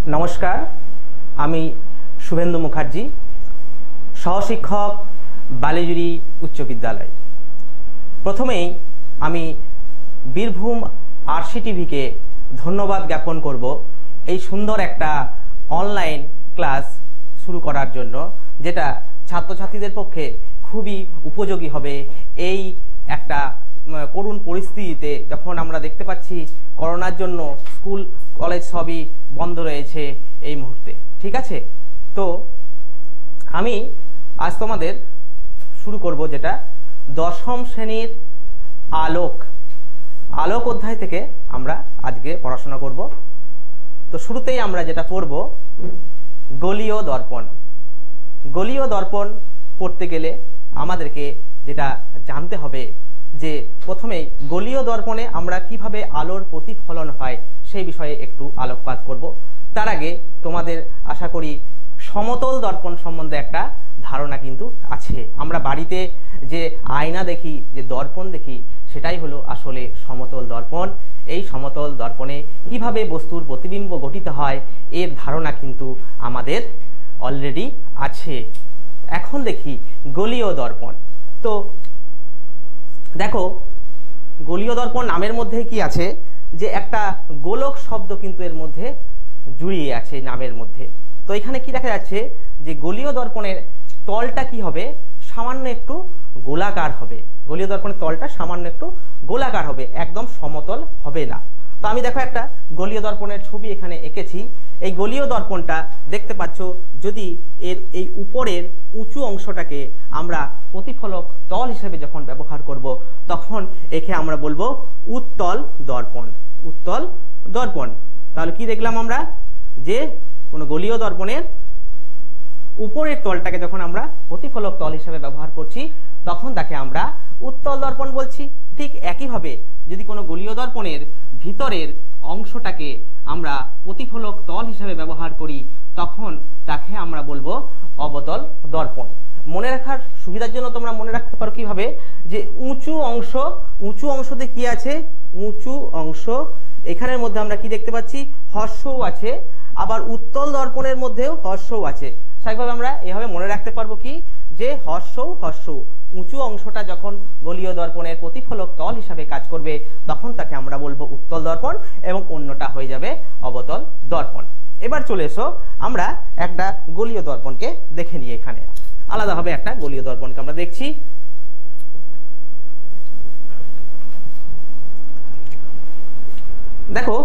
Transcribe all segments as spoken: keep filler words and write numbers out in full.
नमस्कार आमी शुभेंदु मुखार्जी सहशिक्षक बालीजुरी उच्च विद्यालय। प्रथमेई आमी बीरभूम आरसी टीवी के धन्यवाद ज्ञापन करब এই সুন্দর একটা অনলাইন ক্লাস শুরু করার জন্য, যেটা ছাত্রছাত্রীদের পক্ষে খুবই উপযোগী হবে। এই একটা করুণ পরিস্থিতিতে যখন আমরা দেখতে পাচ্ছি করোনার জন্য স্কুল কলেজ সবই বন্ধ রয়েছে এই মুহূর্তে, ঠিক আছে। তো আমি আজ তোমাদের শুরু করব যেটা দশম শ্রেণীর আলোক আলোক অধ্যায় থেকে আমরা আজকে পড়াশোনা করব। তো শুরুতেই আমরা যেটা পড়ব গোলীয় দর্পণ। গোলীয় দর্পণ পড়তে গেলে আমাদেরকে যেটা জানতে হবে যে প্রথমেই গোলীয় দর্পণে আমরা কিভাবে আলোর প্রতিফলন হয় সেই বিষয়ে একটু আলোকপাত করব। তার আগে তোমাদের আশা করি সমতল দর্পণ সম্বন্ধে একটা ধারণা কিন্তু আছে। আমরা বাড়িতে যে আয়না দেখি, যে দর্পণ দেখি, সেটাই হলো আসলে সমতল দর্পণ। এই সমতল দর্পণে কিভাবে বস্তুর প্রতিবিম্ব গঠিত হয় এর ধারণা কিন্তু আমাদের অলরেডি আছে। এখন দেখি গোলীয় দর্পণ। তো দেখো গোলীয় দর্পণ নামের মধ্যে কি আছে যে একটা গোলক শব্দ কিন্তু এর মধ্যে জড়িয়ে আছে নামের মধ্যে। তো এখানে কি দেখা যাচ্ছে যে গোলীয় দর্পণের তলটা কি হবে, সামান্য একটু গোলাকার হবে। গোলীয় দর্পণের তলটা সামান্য একটু গোলাকার হবে, একদম সমতল হবে না। তো আমি দেখো একটা গোলীয় দর্পণের ছবি এখানে এঁকেছি। এই গোলীয় দর্পণটা দেখতে পাচ্ছ, যদি এর এই উপরের উঁচু অংশটাকে আমরা প্রতিফলক তল হিসেবে যখন ব্যবহার করব তখন একে আমরা বলবো উত্তল দর্পণ। উত্তল দর্পণ। তাহলে কি দেখলাম আমরা, যে কোনো গোলীয় দর্পণের উপরের তলটাকে যখন আমরা প্রতিফলক তল হিসেবে ব্যবহার করছি তখন তাকে আমরা উত্তল দর্পণ বলছি। ঠিক একইভাবে যদি কোনো গোলীয় দর্পণের ভিতরের অংশটাকে আমরা প্রতিফলক তল হিসেবে ব্যবহার করি তখন তাকে আমরা বলবো অবতল দর্পণ। মনে রাখার সুবিধার জন্য তোমরা মনে রাখতে পারো কিভাবে, যে উঁচু অংশ, উঁচু অংশতে কি আছে, উঁচু অংশ এখানের মধ্যে আমরা কি দেখতে পাচ্ছি, হর্ষও আছে, আবার উত্তল দর্পণের মধ্যেও হর্ষও আছে। স্বাভাবিকভাবে আমরা এভাবে মনে রাখতে পারবো কি, যে হর্ষও হর্ষও উঁচু অংশটা যখন গোলীয় দর্পণের প্রতিফলক তল হিসাবে কাজ করবে তখন তাকে আমরা বলবো উত্তল দর্পণ এবং অন্যটা হয়ে যাবে অবতল দর্পণ। এবার চলে এসো আমরা একটা গোলীয় দর্পণকে দেখে নিই। এখানে আলাদাভাবে একটা গোলীয় দর্পণকে আমরা দেখছি। দেখো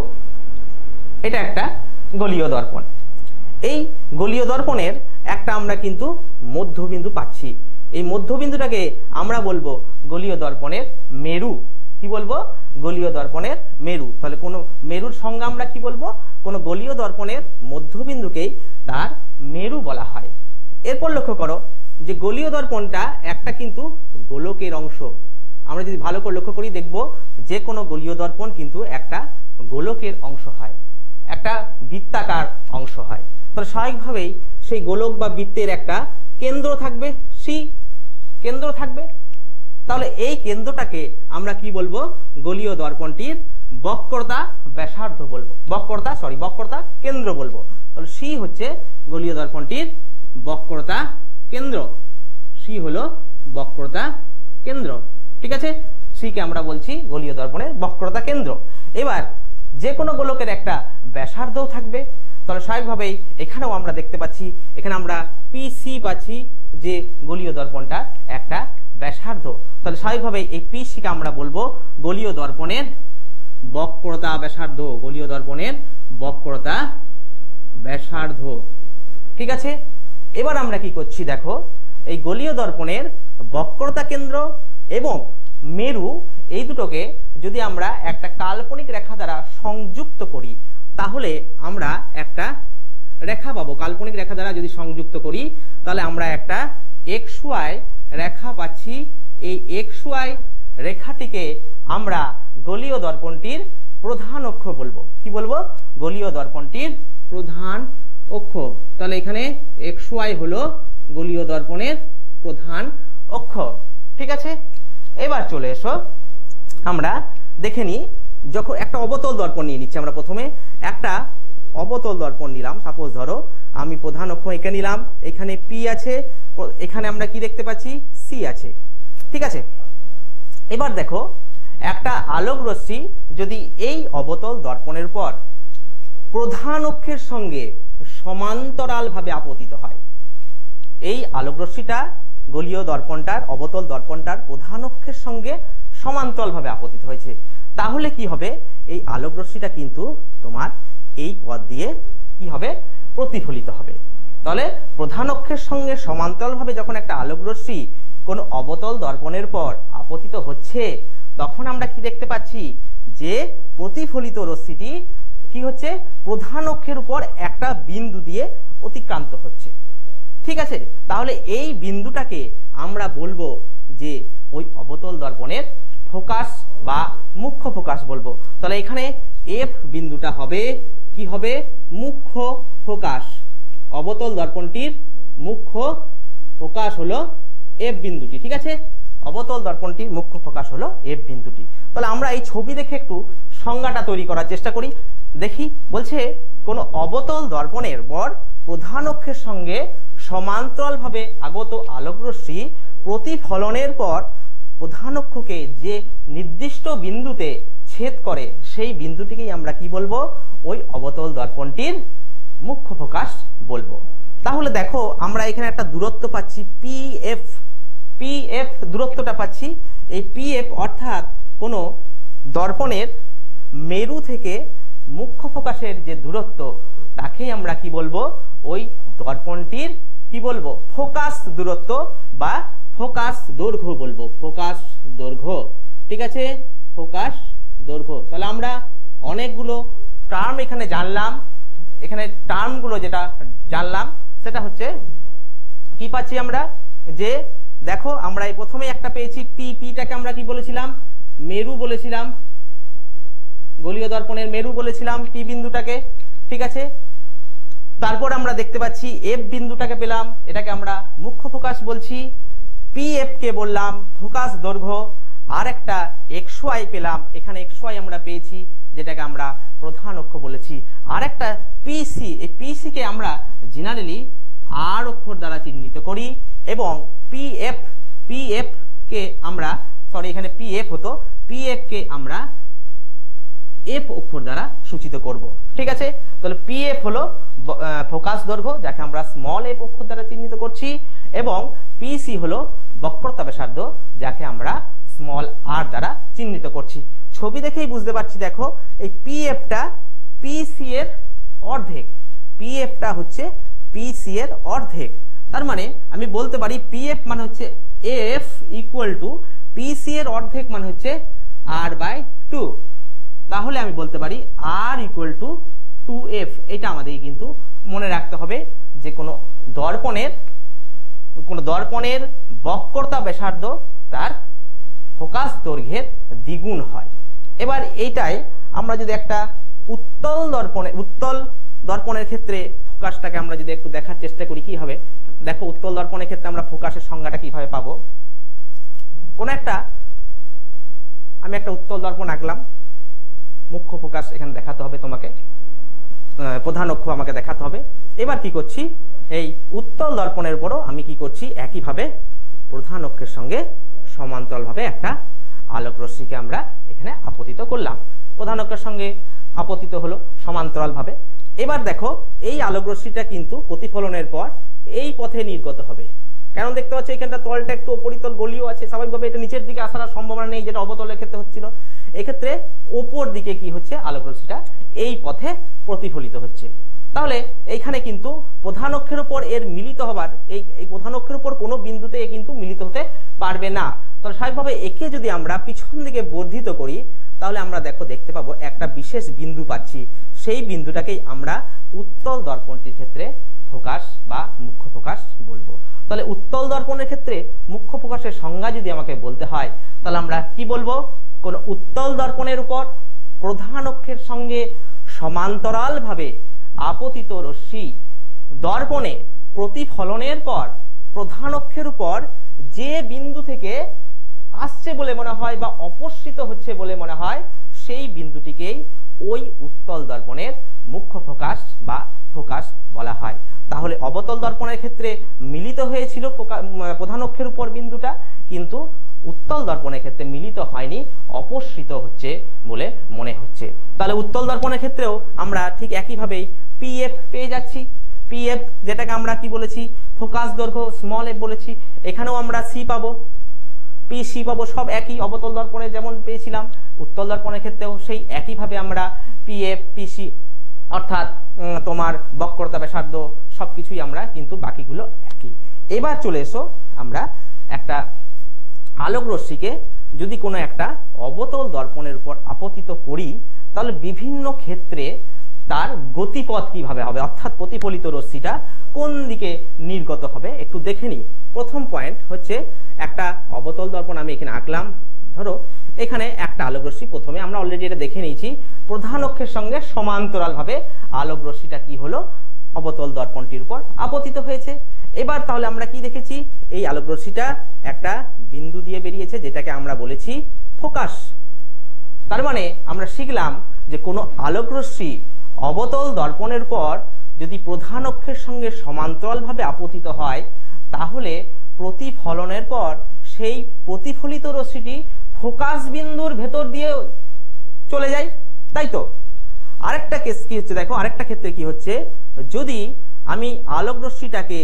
এটা একটা গোলীয় দর্পণ। এই গোলীয় দর্পণের একটা আমরা কিন্তু মধ্যবিন্দু পাচ্ছি। এই মধ্যবিন্দুটাকে আমরা বলবো গোলীয় দর্পণের মেরু। কি বলবো, গোলীয় দর্পণের মেরু। তাহলে কোনো মেরুর সংজ্ঞা আমরা কি বলবো, কোনো গোলীয় দর্পণের মধ্যবিন্দুকেই তার মেরু বলা হয়। এরপর লক্ষ্য করো যে গোলীয় দর্পণটা একটা কিন্তু গোলকের অংশ। আমরা যদি ভালো করে লক্ষ্য করি দেখব যে কোনো গোলীয় দর্পণ কিন্তু একটা গোলকের অংশ হয়, একটা বৃত্তাকার অংশ হয়। তাহলে স্বাভাবিকভাবেই সেই গোলক বা বৃত্তের একটা কেন্দ্র থাকবে, সি কেন্দ্র থাকবে। তাহলে এই কেন্দ্রটাকে আমরা কি বলবো, গোলীয় দর্পণটির বক্রতা ব্যাসার্ধ বলবো, বক্রতা সরি বক্রতা কেন্দ্র বলবো। তাহলে সি হচ্ছে গোলীয় দর্পণটির বক্রতা কেন্দ্র। সি হলো বক্রতা কেন্দ্র, ঠিক আছে। সি কে আমরা বলছি গোলীয় দর্পণের বক্রতা কেন্দ্র। এবার যে কোনো গোলকের একটা ব্যাসার্ধও থাকবে। তাহলে স্বাভাবিকভাবেই এখানেও আমরা দেখতে পাচ্ছি, এখানে আমরা পিসি পাচ্ছি যে গোলীয় দর্পণটা একটা ব্যাসার্ধ। তাহলে স্বাভাবিকভাবেই এই পিসি কে আমরা বলবো গোলীয় দর্পণের বক্রতা ব্যাসার্ধ, গোলীয় দর্পণের বক্রতা ব্যাসার্ধ, ঠিক আছে। এবার আমরা কি করছি দেখো, এই গোলীয় দর্পণের বক্রতা কেন্দ্র এবং মেরু এই দুটোকে যদি আমরা একটা কাল্পনিক রেখা দ্বারা সংযুক্ত করি তাহলে আমরা একটা রেখা পাবো। কাল্পনিক রেখা দ্বারা যদি সংযুক্ত করি তাহলে আমরা একটা এক্স ওয়াই রেখা পাচ্ছি। এই এক্স ওয়াই রেখাটিকে আমরা গোলীয় দর্পণটির প্রধান অক্ষ বলবো। কি বলবো, গোলীয় দর্পণটির প্রধান অক্ষ। তাহলে এখানে এক্স ওয়াই হলো গোলীয় দর্পণের প্রধান অক্ষ, ঠিক আছে। এবার চলে এসো আমরা দেখে নিই, যখন একটা অবতল দর্পণ নিয়ে নিচ্ছি আমরা। প্রথমে একটা অবতল দর্পণ নিলাম, সাপোজ ধরো আমি প্রধান অক্ষ এঁকে নিলাম, এখানে পি আছে, এখানে আমরা কি দেখতে পাচ্ছি সি আছে, ঠিক আছে। এবার দেখো একটা আলোক রশ্মি যদি এই অবতল দর্পণের পর প্রধান অক্ষের সঙ্গে সমান্তরালভাবে আপতিত হয়, এই আলোক রশ্মিটা গোলীয় দর্পণটার অবতল দর্পণটার প্রধান অক্ষের সঙ্গে সমান্তরালভাবে আপতিত হয়েছে, তাহলে কি হবে এই আলোক রশ্মিটা কিন্তু তোমার এই পথ দিয়ে কি হবে প্রতিফলিত হবে। তাহলে প্রধান অক্ষের সঙ্গে সমান্তরালভাবে যখন একটা আলোক রশ্মি কোন অবতল দর্পণের পর আপতিত হচ্ছে, তখন আমরা কি দেখতে পাচ্ছি যে প্রতিফলিত রশ্মিটি কি হচ্ছে প্রধান অক্ষের উপর একটা বিন্দু দিয়ে অতিক্রান্ত হচ্ছে, ঠিক আছে। তাহলে এই বিন্দুটাকে আমরা বলবো যে ওই অবতল দর্পণের ফোকাস বা মুখ্য ফোকাস বলবো। তাহলে এখানে এফ বিন্দুটা হবে কি হবে মুখ্য ফোকাস, অবতল দর্পণটির মুখ্য ফোকাস হলো এফ বিন্দুটি, ঠিক আছে। অবতল দর্পণটির মুখ্য ফোকাস হলো এফ বিন্দুটি। তাহলে আমরা এই ছবি দেখে একটু সংজ্ঞাটা তৈরি করার চেষ্টা করি। দেখি বলছে কোন অবতল দর্পণের পর প্রধান অক্ষের সঙ্গে সমান্তরালভাবে আগত আলোক রশ্মি প্রতিফলনের পর প্রধান অক্ষকে যে নির্দিষ্ট বিন্দুতে ছেদ করে সেই বিন্দুটিকেই আমরা কি বলবো ওই অবতল দর্পণটির মুখ্য ফোকাস বলবো। তাহলে দেখো আমরা এখানে একটা দূরত্ব পাচ্ছি পি এফ, পি এফ দূরত্বটা পাচ্ছি। এই পি এফ অর্থাৎ কোন দর্পণের মেরু থেকে মুখ্য ফোকাসের যে দূরত্ব তাকেই আমরা কি বলবো ওই দর্পণটির কি বলবো ফোকাস দূরত্ব বা ফোকাস দৈর্ঘ্য বলবো, ফোকাস দৈর্ঘ্য, ঠিক আছে, ফোকাস দৈর্ঘ্য। তাহলে আমরা অনেকগুলো টার্ম এখানে জানলাম, এখানে টার্মগুলো যেটা জানলাম সেটা হচ্ছে কি পাচ্ছি আমরা যে দেখো আমরা এই প্রথমে একটা পেয়েছি পি, পিটাকে আমরা কি বলেছিলাম মেরু বলেছিলাম, গোলীয় দর্পণের মেরু বলেছিলাম পি বিন্দুটাকে, ঠিক আছে। তারপর আমরা দেখতে পাচ্ছি এফ বিন্দুটাকে পেলাম, এটাকে আমরা মুখ্য ফোকাস বলছি। পি এফ কে বললাম ফোকাস দৈর্ঘ্য, আর একটা এক্স ওয়াই পেলাম, এখানে এক্স ওয়াই আমরা পেয়েছি যেটাকে আমরা প্রধান অক্ষ বলেছি। আর একটা পিসি, এই পিসি কে আমরা জেনারেলি আর অক্ষর দ্বারা চিহ্নিত করি এবং পি এফ, পি এফ কে আমরা সরি এখানে পি এফ হতো, পি এফ কে আমরা এফ অক্ষর দ্বারা সূচিত করব, ঠিক আছে। তাহলে পি এফ হলো ফোকাস দৈর্ঘ্য যাকে আমরা স্মল এফ অক্ষর দ্বারা চিহ্নিত করছি এবং পিসি হলো বক্রতা ব্যাসার্ধ যাকে আমরা স্মল আর দ্বারা চিহ্নিত করছি। ছবি দেখেই বুঝতে পারছি দেখো এই পি এফটা পিসি এর অর্ধেক, পি এফটা হচ্ছে পিসি এর অর্ধেক। তার মানে আমি বলতে পারি পি এফ মানে হচ্ছে এফ ইকুয়াল টু পিসি এর অর্ধেক মানে হচ্ছে আর বাই টু। তাহলে আমি বলতে পারি R equal to two F. এটা আমাদের কিন্তু মনে রাখতে হবে যে কোনো দর্পণের কোন দর্পণের বক্রতা ব্যাসার্ধ তার ফোকাস দৈর্ঘ্যের দ্বিগুণ হয়। এবার এইটাই আমরা যদি একটা উত্তল দর্পণে উত্তল দর্পণের ক্ষেত্রে ফোকাসটাকে আমরা যদি একটু দেখার চেষ্টা করি কি হবে দেখো উত্তল দর্পণের ক্ষেত্রে আমরা ফোকাসের সংজ্ঞাটা কিভাবে পাবো। কোন একটা আমি একটা উত্তল দর্পণ আঁকলাম, মুখ্য ফোকাস এখানে দেখাতে হবে তোমাকে, প্রধান অক্ষ আমাকে দেখাতে হবে। এবার কি করছি এই উত্তল দর্পণের উপরও আমি কি করছি একইভাবে প্রধান অক্ষের সঙ্গে সমান্তরালভাবে একটা আলোক রশ্মিকে আমরা এখানে আপতিত করলাম, প্রধান অক্ষের সঙ্গে আপতিত হলো সমান্তরালভাবে। এবার দেখো এই আলোক রশ্মিটা কিন্তু প্রতিফলনের পর এই পথে নির্গত হবে, কারণ দেখতে পাচ্ছ এখানটা তলটা একটু উপরিতল গলীয় আছে, স্বাভাবিকভাবে এটা নিচের দিকে আসার সম্ভাবনা নেই যেটা অবতলের ক্ষেত্রে হচ্ছিল। এক্ষেত্রে ওপর দিকে কি হচ্ছে আলোক রশ্মিটা এই পথে প্রতিফলিত হচ্ছে। তাহলে এইখানে কিন্তু প্রধান অক্ষের উপর এর মিলিত হবার এই এই প্রধান অক্ষের উপর কোনো বিন্দুতে এ কিন্তু মিলিত হতে পারবে না। তাহলে স্বাভাবিকভাবে একে যদি আমরা পিছন দিকে বর্ধিত করি তাহলে আমরা দেখো দেখতে পাবো একটা বিশেষ বিন্দু পাচ্ছি, সেই বিন্দুটাকেই আমরা উত্তল দর্পণটির ক্ষেত্রে ফোকাস বা মুখ্য ফোকাস বলবো। তাহলে উত্তল দর্পণের ক্ষেত্রে মুখ্য ফোকাসের সংজ্ঞা যদি আমাকে বলতে হয় তাহলে আমরা কি বলবো, কোন উত্তল দর্পণের উপর প্রধান অক্ষের সঙ্গে সমান্তরালভাবে আপতিত রশ্মি দর্পণে প্রতিফলনের পর প্রধান অক্ষের উপর যে বিন্দু থেকে আসছে বলে মনে হয় বা অপসৃত হচ্ছে বলে মনে হয় সেই বিন্দুটিকেই ওই উত্তল দর্পণের মুখ্য ফোকাস বা ফোকাস বলা হয়। তাহলে অবতল দর্পণের ক্ষেত্রে মিলিত হয়েছিল প্রধান অক্ষের উপর বিন্দুটা, কিন্তু উত্তল দর্পণের ক্ষেত্রে মিলিত হয়নি, অপসৃত হচ্ছে বলে মনে হচ্ছে। তাহলে উত্তল দর্পণের ক্ষেত্রেও আমরা ঠিক একইভাবেই পিএফ পেয়ে যাচ্ছি। পিএফ যেটাকে আমরা কি বলেছি, ফোকাস দৈর্ঘ্য স্মল এফ বলেছি, এখানেও আমরা সি পাবো, পি সি পাবো, সব একই। অবতল দর্পণে যেমন পেয়েছিলাম উত্তল দর্পণের ক্ষেত্রেও সেই একইভাবে আমরা পিএফ পিসি অর্থাৎ তোমার বক্রতা ব্যাসার্ধ সবকিছুই আমরা কিন্তু বাকিগুলো একই। এবার চলে এসো আমরা একটা আলোক রশ্মিকে যদি কোনো একটা অবতল দর্পণের উপর আপতিত করি, তাহলে বিভিন্ন ক্ষেত্রে তার গতিপথ কিভাবে হবে, অর্থাৎ প্রতিফলিত রশ্মিটা কোন দিকে নির্গত হবে একটু দেখে নিই। প্রথম পয়েন্ট হচ্ছে একটা অবতল দর্পণ আমি এখানে আঁকলাম। ধরো এখানে একটা আলোক রশ্মি, প্রথমে আমরা অলরেডি এটা দেখে নিয়েছি, প্রধান অক্ষের সঙ্গে সমান্তরাল ভাবে আলোক রশ্মিটা কি হলো, অবতল দর্পণটির উপর আপতিত হয়েছে। এবার তাহলে আমরা কি দেখেছি, এই আলোক রশ্মিটা একটা বিন্দু দিয়ে বেরিয়েছে, যেটাকে আমরা বলেছি ফোকাস। তার মানে আমরা শিখলাম যে কোনো আলোক রশ্মি অবতল দর্পণের পর যদি প্রধান অক্ষের সঙ্গে সমান্তরালভাবে আপতিত হয়, তাহলে প্রতিফলনের পর সেই প্রতিফলিত রশ্মিটি ফোকাস বিন্দুর ভেতর দিয়ে চলে যায়, তাই তো। আরেকটা কেস কি হচ্ছে দেখো, আরেকটা ক্ষেত্রে কি হচ্ছে, যদি আমি আলোক রশ্মিটাকে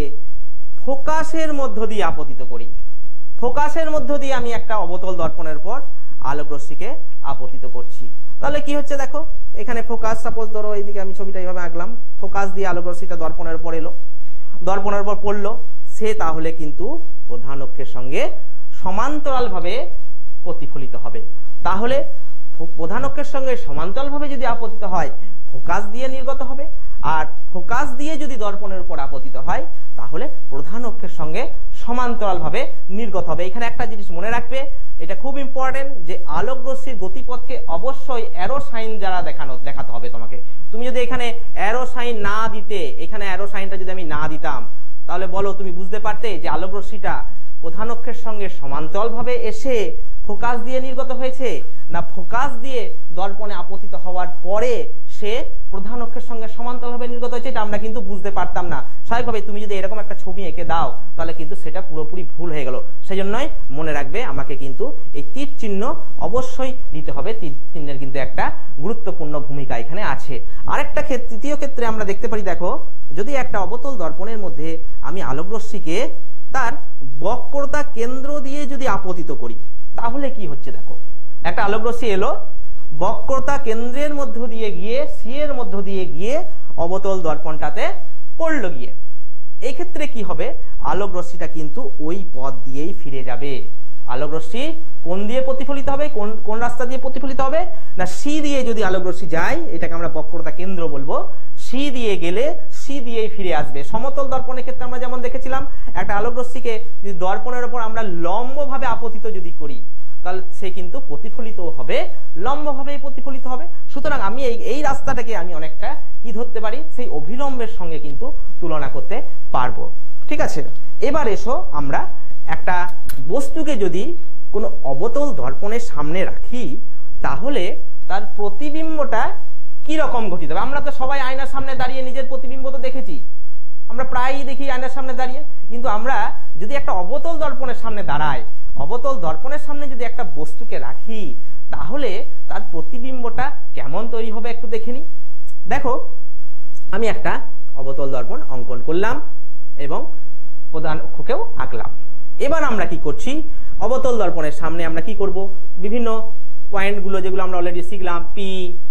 ফোকাসের মধ্য দিয়ে আপতিত করি, ফোকাসের মধ্য দিয়ে আমি একটা অবতল দর্পণের পর আলোক রশ্মিকে আপতিত করছি, তাহলে কি হচ্ছে দেখো, এখানে ফোকাস, সাপোজ ধরো এইদিকে আমি ছবিটা এইভাবে আঁকলাম, ফোকাস দিয়ে আলোক রশ্মিটা দর্পণের উপর এলো, দর্পণের উপর পড়লো, সে তাহলে কিন্তু প্রধান অক্ষের সঙ্গে সমান্তরাল ভাবে প্রতিফলিত হবে। তাহলে প্রধান অক্ষের সঙ্গে সমান্তরাল ভাবে যদি আপতিত হয়, ফোকাস দিয়ে নির্গত হবে, আর ফোকাস দিয়ে যদি দর্পণের উপর আপতিত হয়, তাহলে প্রধান অক্ষের সঙ্গে সমান্তরাল ভাবে নির্গত হবে। এখানে একটা জিনিস মনে রাখবে, এটা খুব ইম্পর্টেন্ট, যে আলোক রশ্মির গতিপথকে অবশ্যই অ্যারো সাইন দ্বারা দেখানো দেখাতে হবে তোমাকে। তুমি যদি এখানে অ্যারো সাইন না দিতে, এখানে অ্যারো সাইনটা যদি আমি না দিতাম, তাহলে বলো তুমি বুঝতে পারতে যে আলোক রশ্মিটা প্রধান অক্ষের সঙ্গে সমান্তরাল ভাবে এসে ফোকাস দিয়ে নির্গত হয়েছে, না ফোকাস দিয়ে দর্পণে আপতিত হওয়ার পরে সে প্রধান অক্ষের সঙ্গে সমান্তরালভাবে নির্গত হয়েছে, এটা আমরা কিন্তু বুঝতে পারতাম না। স্বাভাবিকভাবে তুমি যদি এরকম একটা ছবি এঁকে দাও, তাহলে কিন্তু সেটা পুরোপুরি ভুল হয়ে গেল। সেই জন্যই মনে রাখবে, আমাকে কিন্তু এই তীর চিহ্ন অবশ্যই দিতে হবে, তীর চিহ্নের কিন্তু একটা গুরুত্বপূর্ণ ভূমিকা এখানে আছে। আরেকটা ক্ষেত্রে, তৃতীয় ক্ষেত্রে আমরা দেখতে পারি, দেখো যদি একটা অবতল দর্পণের মধ্যে আমি আলোক রশ্মিকে তার বক্রতা কেন্দ্র দিয়ে যদি আপতিত করি, তাহলে কি হচ্ছে দেখো, একটা আলোক রশ্মি এলো, বক্রতা কেন্দ্রের মধ্য দিয়ে গিয়ে সি এর মধ্য দিয়ে গিয়ে অবতল দর্পণটাতে পড়লো গিয়ে, এই ক্ষেত্রে কি হবে, আলোক রশ্মিটা কিন্তু ওই পথ দিয়েই ফিরে যাবে। আলোক রশ্মি কোন দিয়ে প্রতিফলিত হবে, কোন কোন রাস্তা দিয়ে প্রতিফলিত হবে, না সি দিয়ে যদি আলোক রশ্মি যায়, এটাকে আমরা বক্রতা কেন্দ্র বলবো, সি দিয়ে গেলে সি দিয়েই ফিরে আসবে। সমতল দর্পণের ক্ষেত্রে আমরা যেমন দেখেছিলাম, একটা আলোক রশ্মিকে যদি দর্পণের উপর আমরা লম্বভাবে আপতিত যদি করি, তাহলে সে কিন্তু প্রতিফলিত হবে, লম্বভাবেই প্রতিফলিত হবে। সুতরাং আমি এই এই রাস্তাটাকে আমি অনেকটা কি ধরতে পারি, সেই অভিলম্বের সঙ্গে কিন্তু তুলনা করতে পারবো। ঠিক আছে, এবার এসো আমরা একটা বস্তুকে যদি কোনো অবতল দর্পণের সামনে রাখি, তাহলে তার প্রতিবিম্বটা কি রকম ঘটিত হবে। আমরা তো সবাই আয়নার সামনে দাঁড়িয়ে নিজের প্রতিবিম্ব তো দেখেছি, আমরা প্রায়ই দেখি আয়নার সামনে দাঁড়িয়ে, কিন্তু আমরা যদি একটা অবতল দর্পণের সামনে দাঁড়াই, অবতল দর্পণের সামনে যদি একটা বস্তুকে রাখি, তাহলে তার প্রতিবিম্বটা কেমন তৈরি হবে একটু দেখে নিই। দেখো আমি একটা অবতল দর্পণ অঙ্কন করলাম এবং প্রধান অক্ষকেও আঁকলাম। এবার আমরা কি করছি, অবতল দর্পণের সামনে আমরা কি করব, বিভিন্ন পয়েন্টগুলো যেগুলো আমরা অলরেডি শিখলাম, পি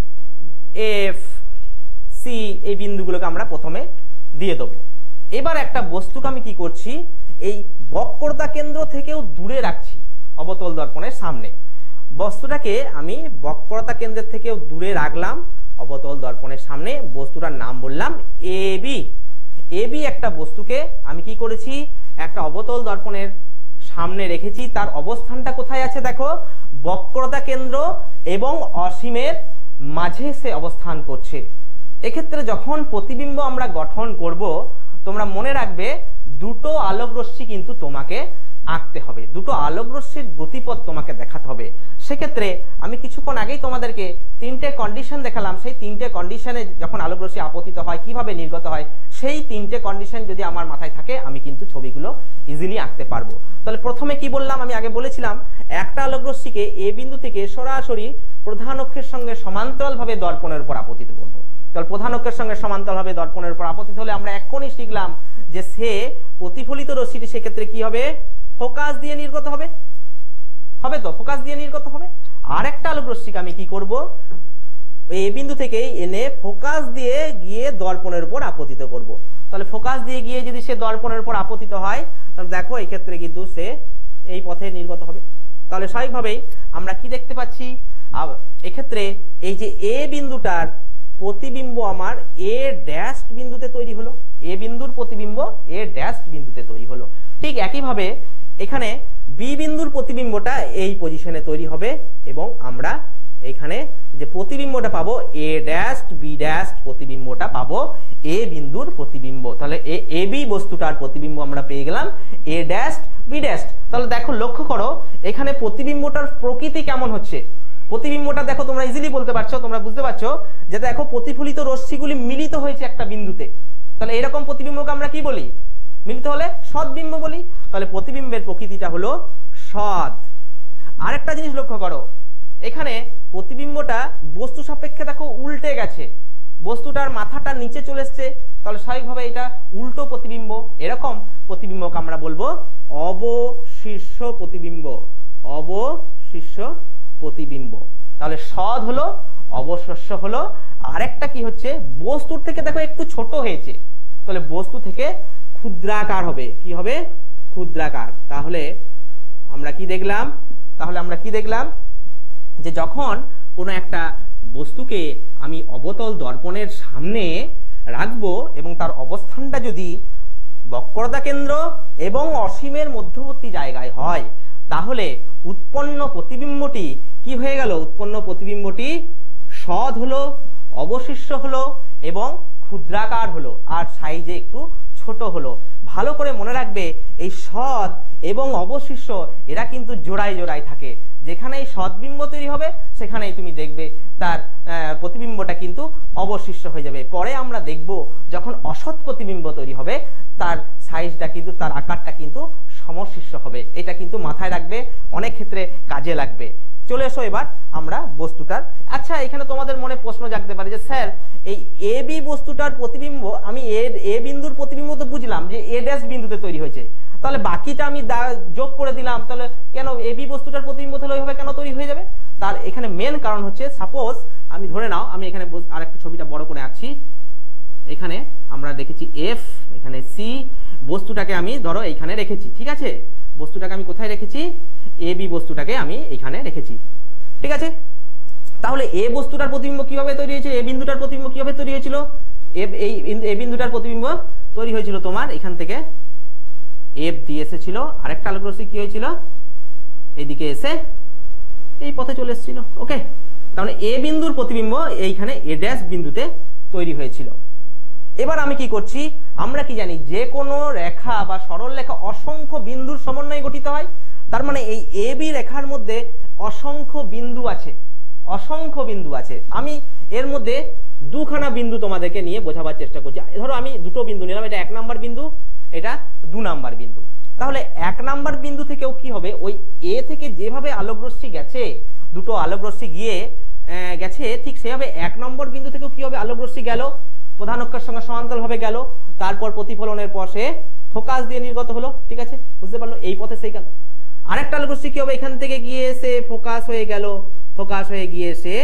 এফ সি, এই বিন্দুগুলোকে আমরা প্রথমে দিয়ে দেবো। এবার একটা বস্তুকে আমি কি করছি, এই বক্রতা কেন্দ্র থেকেও দূরে রাখছি অবতল দর্পণের সামনে। বস্তুটাকে আমি বক্রতা কেন্দ্রের থেকেও দূরে রাখলাম অবতল দর্পণের সামনে, বস্তুটার নাম বললাম এ বি। এ বি একটা বস্তুকে আমি কি করেছি, একটা অবতল দর্পণের সামনে রেখেছি, তার অবস্থানটা কোথায় আছে দেখো, বক্রতা কেন্দ্র এবং অসীমের মাঝে সে অবস্থান করছে। এক্ষেত্রে যখন প্রতিবিম্ব আমরা গঠন করব, তোমরা মনে রাখবে দুটো আলোক রশ্মি কিন্তু তোমাকে আঁকতে হবে, দুটো আলোক রশ্মির গতিপথ তোমাকে দেখাতে হবে। সেক্ষেত্রে আমি কিছুক্ষণ আগেই তোমাদেরকে তিনটে কন্ডিশন দেখালাম, সেই তিনটে কন্ডিশনে যখন আলোক রশ্মি আপতিত হয় কিভাবে নির্গত হয়, সেই তিনটে কন্ডিশন যদি আমার মাথায় থাকে আমি কিন্তু ছবিগুলো ইজিলি আঁকতে পারবো। তাহলে প্রথমে কি বললাম, আমি আগে বলেছিলাম একটা আলোক রশ্মিকে এ বিন্দু থেকে সরাসরি প্রধান অক্ষের সঙ্গে সমান্তরালভাবে দর্পণের উপর আপতিত করবো। তাহলে প্রধান অক্ষের সঙ্গে সমান্তরালভাবে দর্পণের উপর আপতিত হলে আমরা এক্ষুনি শিখলাম যে সে প্রতিফলিত রশ্মিটি সেক্ষেত্রে কি হবে, ফোকাস দিয়ে নির্গত হবে, হবে তো, ফোকাস দিয়ে নির্গত হবে। আর একটা আলোক রশ্মিকে আমি কি করব, এই বিন্দু থেকে এনে ফোকাস দিয়ে গিয়ে দর্পণের উপর আপতিত করব। তাহলে ফোকাস দিয়ে গিয়ে যদি সে দর্পণের উপর আপতিত হয় তাহলে দেখো এই ক্ষেত্রে কিন্তু সে এই পথে নির্গত হবে। তাহলে স্বাভাবিকভাবেই আমরা কি দেখতে পাচ্ছি, এক্ষেত্রে এই যে এ বিন্দুটার প্রতিবিম্ব আমার এ ড্যাশ বিন্দুতে তৈরি হলো, এ বিন্দুর প্রতিবিম্ব এ ড্যাশ বিন্দুতে তৈরি হলো। ঠিক একইভাবে এখানে বি বিন্দুর প্রতিবিম্বটা এই পজিশনে তৈরি হবে এবং আমরা এখানে যে প্রতিবিম্বটা পাবো এ ড্যাশ বি ড্যাশ প্রতিবিম্বটা পাবো এ বিন্দুর প্রতিবিম্ব। তাহলে এ বি বস্তুটার প্রতিবিম্ব আমরা পেয়ে গেলাম এ ড্যাশ বি ড্যাশ। তাহলে দেখো লক্ষ্য করো এখানে প্রতিবিম্বটার প্রকৃতি কেমন হচ্ছে, প্রতিবিম্বটা দেখো তোমরা ইজিলি বলতে পারছো, তোমরা বুঝতে পারছো যে দেখো প্রতিফলিত রশ্মিগুলি মিলিত হয়েছে একটা বিন্দুতে। তাহলে এরকম প্রতিবিম্বকে আমরা কি বলি, মিলিত হলে সদ্বিম্ব বলি। তাহলে প্রতিবিম্বের প্রকৃতিটা হলো সদ। আরেকটা জিনিস লক্ষ্য করো, এখানে প্রতিবিম্বটা বস্তু সাপেক্ষে দেখো উল্টে গেছে, বস্তুটার মাথাটা নিচে চলে এসছে, তাহলে স্বাভাবিকভাবে এটা উল্টো প্রতিবিম্ব। এরকম প্রতিবিম্বকে আমরা বলবো অবশিষ্ট প্রতিবিম্ব, অবশিষ্ট প্রতিবিম্ব। তাহলে সদ হলো, অবশস্য হলো, আরেকটা কি হচ্ছে বস্তুর থেকে দেখো একটু ছোট হয়েছে, তাহলে বস্তু থেকে ক্ষুদ্রাকার হবে, কি হবে, ক্ষুদ্রাকার। তাহলে আমরা কি দেখলাম, তাহলে আমরা কি দেখলাম যে যখন কোনো একটা বস্তুকে আমি অবতল দর্পণের সামনে রাখবো এবং তার অবস্থানটা যদি বক্রতা কেন্দ্র এবং অসীমের মধ্যবর্তী জায়গায় হয় তাহলে উৎপন্ন প্রতিবিম্বটি কি হয়ে গেল, উৎপন্ন প্রতিবিম্বটি সদ হলো, অবশিষ্ট হলো এবং ক্ষুদ্রাকার হলো আর সাইজে একটু ছোট হলো। ভালো করে মনে রাখবে এই সদ এবং অবশিষ্ট এরা কিন্তু জোড়ায় জোড়ায় থাকে, যেখানে এই সদ্বিম্ব তৈরি হবে সেখানেই তুমি দেখবে তার প্রতিবিম্বটা কিন্তু অবশিষ্ট হয়ে যাবে। পরে আমরা দেখব যখন অসৎ প্রতিবিম্ব তৈরি হবে তার সাইজটা কিন্তু, তার আকারটা কিন্তু সমশিষ্ট হবে। এটা কিন্তু মাথায় রাখবে, অনেক ক্ষেত্রে কাজে লাগবে। চলে এসো এবার আমরা বস্তুটার, আচ্ছা এখানে তোমাদের মনে প্রশ্ন জাগতে পারে যে স্যার এই এ বি বস্তুটার প্রতিবিম্ব, আমি এ বিন্দুর প্রতিবিম্ব তো বুঝলাম যে এ ড্যাশ বিন্দুতে তৈরি হয়েছে, তাহলে বাকিটা আমি যোগ করে দিলাম, তাহলে কেন এ বি বস্তুটার প্রতিবিম্ব তাহলে ওইভাবে কেন তৈরি হয়ে যাবে? তার এখানে মেন কারণ হচ্ছে, সাপোজ আমি ধরে নাও আমি এখানে আরেকটা ছবিটা বড় করে আঁকছি, এখানে আমরা দেখেছি এফ, এখানে সি, বস্তুটাকে আমি ধরো এইখানে রেখেছি, ঠিক আছে, বস্তুটাকে আমি কোথায় রেখেছি, এ বি বস্তুটাকে আমি এইখানে রেখেছি, ঠিক আছে। তাহলে এ বস্তুটার প্রতিবিম্ব কিভাবে তৈরি হয়েছে, এ বিন্দুটার প্রতিবিম্ব কিভাবে তৈরি হয়েছিল, এই এ বিন্দুটার প্রতিবিম্ব তৈরি হয়েছিল তোমার এখান থেকে এফ দিয়ে এসেছিল, আরেকটা আলোক রশ্মি কি হয়েছিল এইদিকে এসে এই পথে চলে এসেছিল, ওকে। তাহলে এ বিন্দুর প্রতিবিম্ব এইখানে এ ড্যাশ বিন্দুতে তৈরি হয়েছিল। এবার আমি কি করছি, আমরা কি জানি যে কোনো রেখা বা সরল রেখা অসংখ্য বিন্দুর সমন্বয়ে গঠিত হয়, তার মানে এই এ বি রেখার মধ্যে অসংখ্য বিন্দু আছে, অসংখ্য বিন্দু আছে। আমি এর মধ্যে দুখানা বিন্দু তোমাদেরকে নিয়ে বোঝাবার চেষ্টা করছি। ধরো আমি দুটো বিন্দু নিলাম, এটা এক নাম্বার বিন্দু, এটা দু নাম্বার বিন্দু। তাহলে এক নাম্বার বিন্দু থেকেও কি হবে, ওই এ থেকে যেভাবে আলোক রশ্মি গেছে, দুটো আলোক রশ্মি গিয়ে গেছে, ঠিক সেভাবে এক নম্বর বিন্দু থেকেও কি হবে, আলোক রশ্মি গেল, প্রধান অক্ষের সঙ্গে সমান্তরাল ভাবে গেল, তারপর প্রতিফলনের পর সে ফোকাস দিয়ে নির্গত হলো, ঠিক আছে, বুঝতে পারলো, এই পথে সেই গেল। আরেকটা আলোক রশ্মি কি হবে, এখান থেকে গিয়ে এসে ফোকাস হয়ে গেল, ফোকাস হয়ে গিয়ে এসে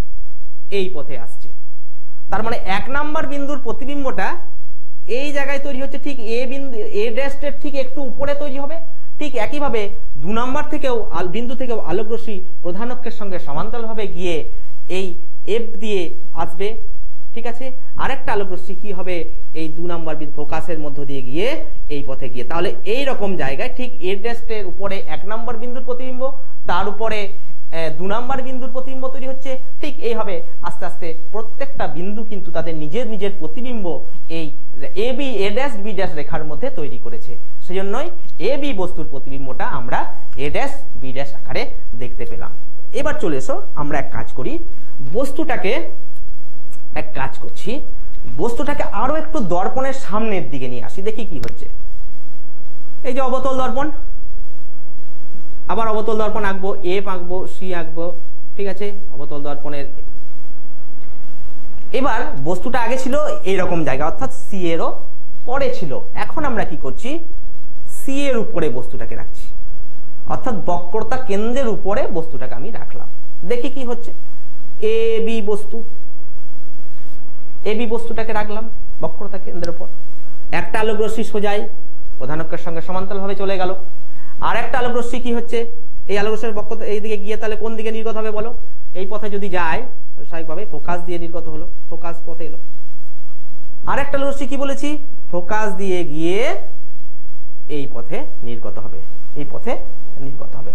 এই পথে আসছে। তার মানে এক নাম্বার বিন্দুর প্রতিবিম্বটা এই জায়গায় তৈরি হচ্ছে, ঠিক এ বিন্দু এ ড্যাশের ঠিক একটু উপরে তৈরি হবে। ঠিক একইভাবে দু নাম্বার থেকেও বিন্দু থেকেও আলোক রশ্মি প্রধান অক্ষের সঙ্গে সমান্তরাল ভাবে গিয়ে এই এফ দিয়ে আসবে, ঠিক আছে। আরেকটা আলোক রশ্মি কি হবে, এই দু নাম্বার বিন্দু ফোকাসের মধ্য দিয়ে গিয়ে এই পথে গিয়ে, তাহলে এই রকম জায়গায় ঠিক এ ড্যাশের উপরে এক নাম্বার বিন্দুর প্রতিবিম্ব, তার উপরে দু নাম্বার বিন্দুর প্রতিবিম্ব তৈরি হচ্ছে। ঠিক এইভাবে আস্তে আস্তে প্রত্যেকটা বিন্দু কিন্তু তাদের নিজের নিজের প্রতিবিম্ব এই A B A dash B dash রেখার মধ্যে তৈরি করেছে। সেজন্যই এ বি বস্তুর প্রতিবিম্বটা আমরা এ ড্যাশ বি ড্যাশ আকারে দেখতে পেলাম। এবার চলে এসো আমরা এক কাজ করি, বস্তুটাকে এক কাজ করছি বস্তুটাকে আরো একটু দর্পণের সামনের দিকে নিয়ে আসি, দেখি কি হচ্ছে। এই যে অবতল দর্পণ, আবার অবতল দর্পণ আঁকবো, এফ আঁকবো, সি আঁকবো, ঠিক আছে, অবতল দর্পণের। এবার বস্তুটা আগে ছিল এইরকম জায়গা, অর্থাৎ সি এরও পরে ছিল। এখন আমরা কি করছি, সি এর উপরে বস্তুটাকে রাখছি, অর্থাৎ বক্রতা কেন্দ্রের উপরে বস্তুটাকে আমি রাখলাম। দেখি কি হচ্ছে। এ বি বস্তু, এ বি বস্তুটাকে রাখলাম বক্রতা কেন্দ্রের উপর। একটা আলোক রশ্মি সোজাই প্রধান অক্ষের সঙ্গে সমান্তরালভাবে চলে গেল। আর একটা আলোক রশ্মি কি হচ্ছে, এই আলোক রশ্মির বক্রতা এই দিকে গিয়ে তাহলে কোন দিকে নির্গত হবে বলো? এই পথে যদি যায় স্বাভাবিকভাবে ফোকাস দিয়ে নির্গত হলো, ফোকাস পথে এলো। আর একটা আলোক রশ্মি কি বলেছি, ফোকাস দিয়ে গিয়ে এই পথে নির্গত হবে, এই পথে নির্গত হবে।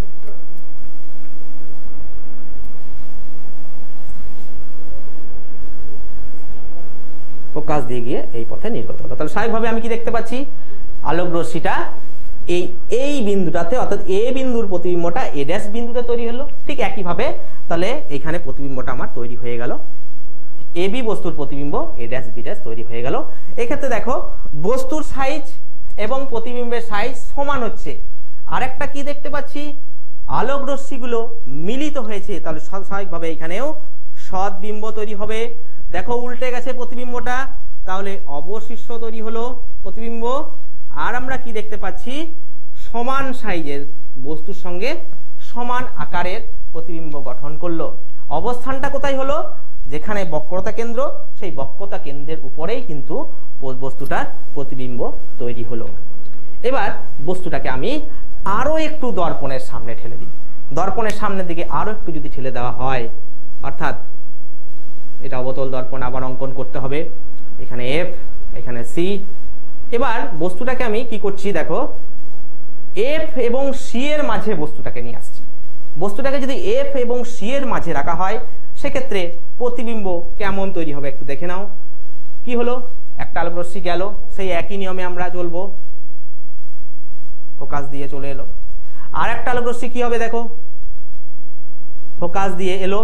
ফোকাস দিয়ে গিয়ে এই পথে নির্গত হলো। তাহলে স্বাভাবিকভাবে আমি কি দেখতে পাচ্ছি, আলোক রশ্মিটা এই এই বিন্দুটাতে অর্থাৎ এ বিন্দুর প্রতিবিম্বটা এ ড্যাশ বিন্দুতে তৈরি হলো। ঠিক একইভাবে তাহলে এখানে প্রতিবিম্বটা আমার তৈরি হয়ে গেল, এ বি বস্তুর প্রতিবিম্ব এ ড্যাশ বি ড্যাশ তৈরি হয়ে গেল। এক্ষেত্রে দেখো বস্তুর সাইজ এবং প্রতিবিম্বের সাইজ সমান হচ্ছে। আরেকটা কি দেখতে পাচ্ছি, আলোক রশ্মিগুলো মিলিত হয়েছে, তাহলে স্বাভাবিকভাবে এখানেও সদ্বিম্ব তৈরি হবে। দেখো উল্টে গেছে প্রতিবিম্বটা, তাহলে অবশিষ্ট তৈরি হলো প্রতিবিম্ব। আর আমরা কি দেখতে পাচ্ছি, সমান সাইজের বস্তুর সঙ্গে সমান আকারের প্রতিবিম্ব গঠন করলো। অবস্থানটা কোথায় হলো, যেখানে বক্রতা কেন্দ্র, সেই বক্রতা কেন্দ্রের উপরেই কিন্তু বস্তুটার প্রতিবিম্ব তৈরি হলো। এবার বস্তুটাকে আমি আরো একটু দর্পণের সামনে ঠেলে দিই। দর্পণের সামনের দিকে আরো একটু যদি ঠেলে দেওয়া হয়, অর্থাৎ এটা অবতল দর্পণ আবার অঙ্কন করতে হবে, এখানে এফ, এখানে সি। এবার বস্তুটাকে আমি কি করছি, দেখো এফ এবং সি এর মাঝে বস্তুটাকে নিয়ে আসছি। বস্তুটাকে যদি এফ এবং সি এর মাঝে রাখা হয়, সেক্ষেত্রে প্রতিবিম্ব কেমন তৈরি হবে একটু দেখে নাও। কি হলো, একটা আলোক রশ্মি গেল, সেই একই নিয়মে আমরা চলবো, ফোকাস দিয়ে চলে এলো। আর একটা আলোক রশ্মি কি হবে, দেখো ফোকাস দিয়ে এলো,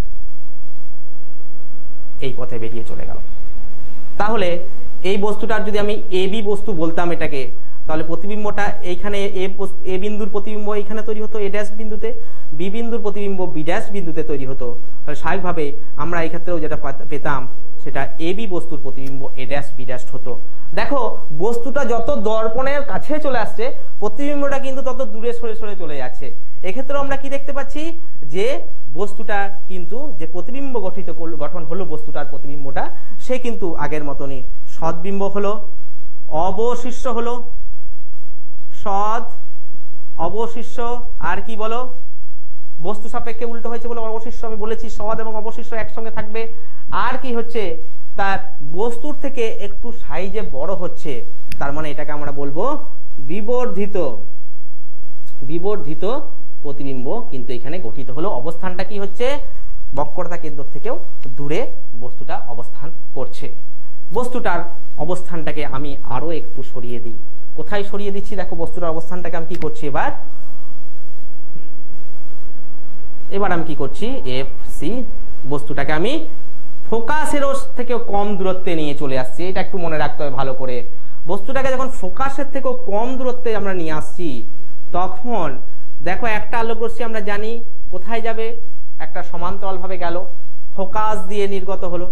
এই পথে বেরিয়ে চলে গেল। তাহলে এই বস্তুটার যদি আমি এ বি বস্তু বলতাম এটাকে, তাহলে প্রতিবিম্বটা এইখানে এ বিন্দুর প্রতিবিম্ব এইখানে তৈরি হতো এ ড্যাশ বিন্দুতে, বি বিন্দুর প্রতিবিম্ব বি ড্যাশ বিন্দুতে তৈরি হতো। তাহলে স্বাভাবিকভাবে আমরা এই ক্ষেত্রেও যেটা পেতাম, সেটা এ বি বস্তুর প্রতিবিম্ব এ ড্যাশ বি ড্যাশ হতো। দেখো বস্তুটা যত দর্পণের কাছে চলে আসছে, প্রতিবিম্বটা কিন্তু তত দূরে সরে সরে চলে যাচ্ছে। এক্ষেত্রে আমরা কি দেখতে পাচ্ছি, যে বস্তুটা কিন্তু যে প্রতিবিম্ব গঠিত গঠন হলো বস্তুটার প্রতিবিম্বটা, সে কিন্তু আগের মতনই সদ্বিম্ব হলো, অবশিষ্ট হলো, সদ অবশিষ্ট। আর কি বলো, বস্তু সাপেক্ষে উল্টো হয়েছে বলে অবশিষ্ট আমি বলেছি, সদ এবং অবশিষ্ট একসঙ্গে থাকবে। আর কি হচ্ছে, তার বস্তুর থেকে একটু সাইজে বড় হচ্ছে, তার মানে এটাকে আমরা বলবো বিবর্ধিত, বিবর্ধিত প্রতিবিম্ব কিন্তু এখানে গঠিত হলো। অবস্থানটা কি হচ্ছে, বক্রতা কেন্দ্র থেকেও দূরে বস্তুটা অবস্থান করছে। বস্তুটার অবস্থানটাকে আমি আরো একটু সরিয়ে দিই। কোথায় সরিয়ে দিচ্ছি, দেখো বস্তুটার অবস্থানটাকে আমি কি করছি, এবার এবার আমি কি করছি, এফ সি বস্তুটাকে আমি ফোকাসের থেকেও কম দূরত্বে নিয়ে চলে আসছি। এটা একটু মনে রাখতে হবে ভালো করে। বস্তুটাকে যখন ফোকাসের থেকেও কম দূরত্বে আমরা নিয়ে আসছি, তখন দেখো একটা আলোক রশ্মি আমরা জানি কোথায় যাবে, একটা সমান্তরাল ভাবে গেল, ফোকাস দিয়ে নির্গত হলো।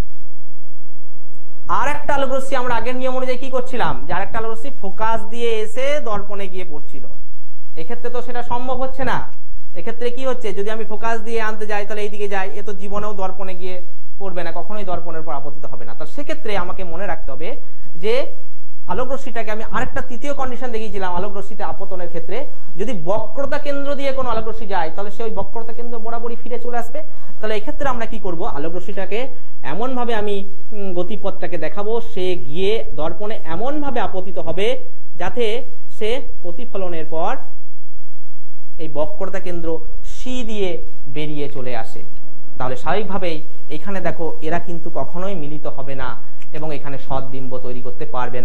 আর একটা আলোক রশ্মি আমরা আগের নিয়ম অনুযায়ী কি করছিলাম, যে আরেকটা আলোক রশ্মি ফোকাস দিয়ে এসে দর্পণে গিয়ে পড়ছিল। এক্ষেত্রে তো সেটা সম্ভব হচ্ছে না। এক্ষেত্রে কি হচ্ছে, যদি আমি ফোকাস দিয়ে আনতে যাই, তাহলে এইদিকে যাই, এ তো জীবনেও দর্পণে গিয়ে পড়বে না, কখনোই দর্পণের পর আপতিত হবে না। তো সেক্ষেত্রে আমাকে মনে রাখতে হবে যে আলোক রশ্মিটাকে আমি আরেকটা তৃতীয় কন্ডিশন দেখিয়েছিলাম, আলোক রশ্মিতে আপতনের ক্ষেত্রে যদি বক্রতা কেন্দ্র দিয়ে কোনো আলোক রশ্মি যায়, তাহলে সে ওই বক্রতা কেন্দ্র বরাবরই ফিরে চলে আসবে। তাহলে এক্ষেত্রে আমরা কি করব, আলোক রশ্মিটাকে এমন ভাবে আমি গতিপথটাকে দেখাবো, সে গিয়ে দর্পণে এমন ভাবে আপতিত হবে যাতে সে প্রতিফলনের পর এই বক্রতা কেন্দ্র সি দিয়ে বেরিয়ে চলে আসে। তাহলে স্বাভাবিকভাবেই এখানে দেখো এরা কিন্তু কখনোই মিলিত হবে না এবং এখানে সদ্বিম্ব তৈরি করতে পারবে না।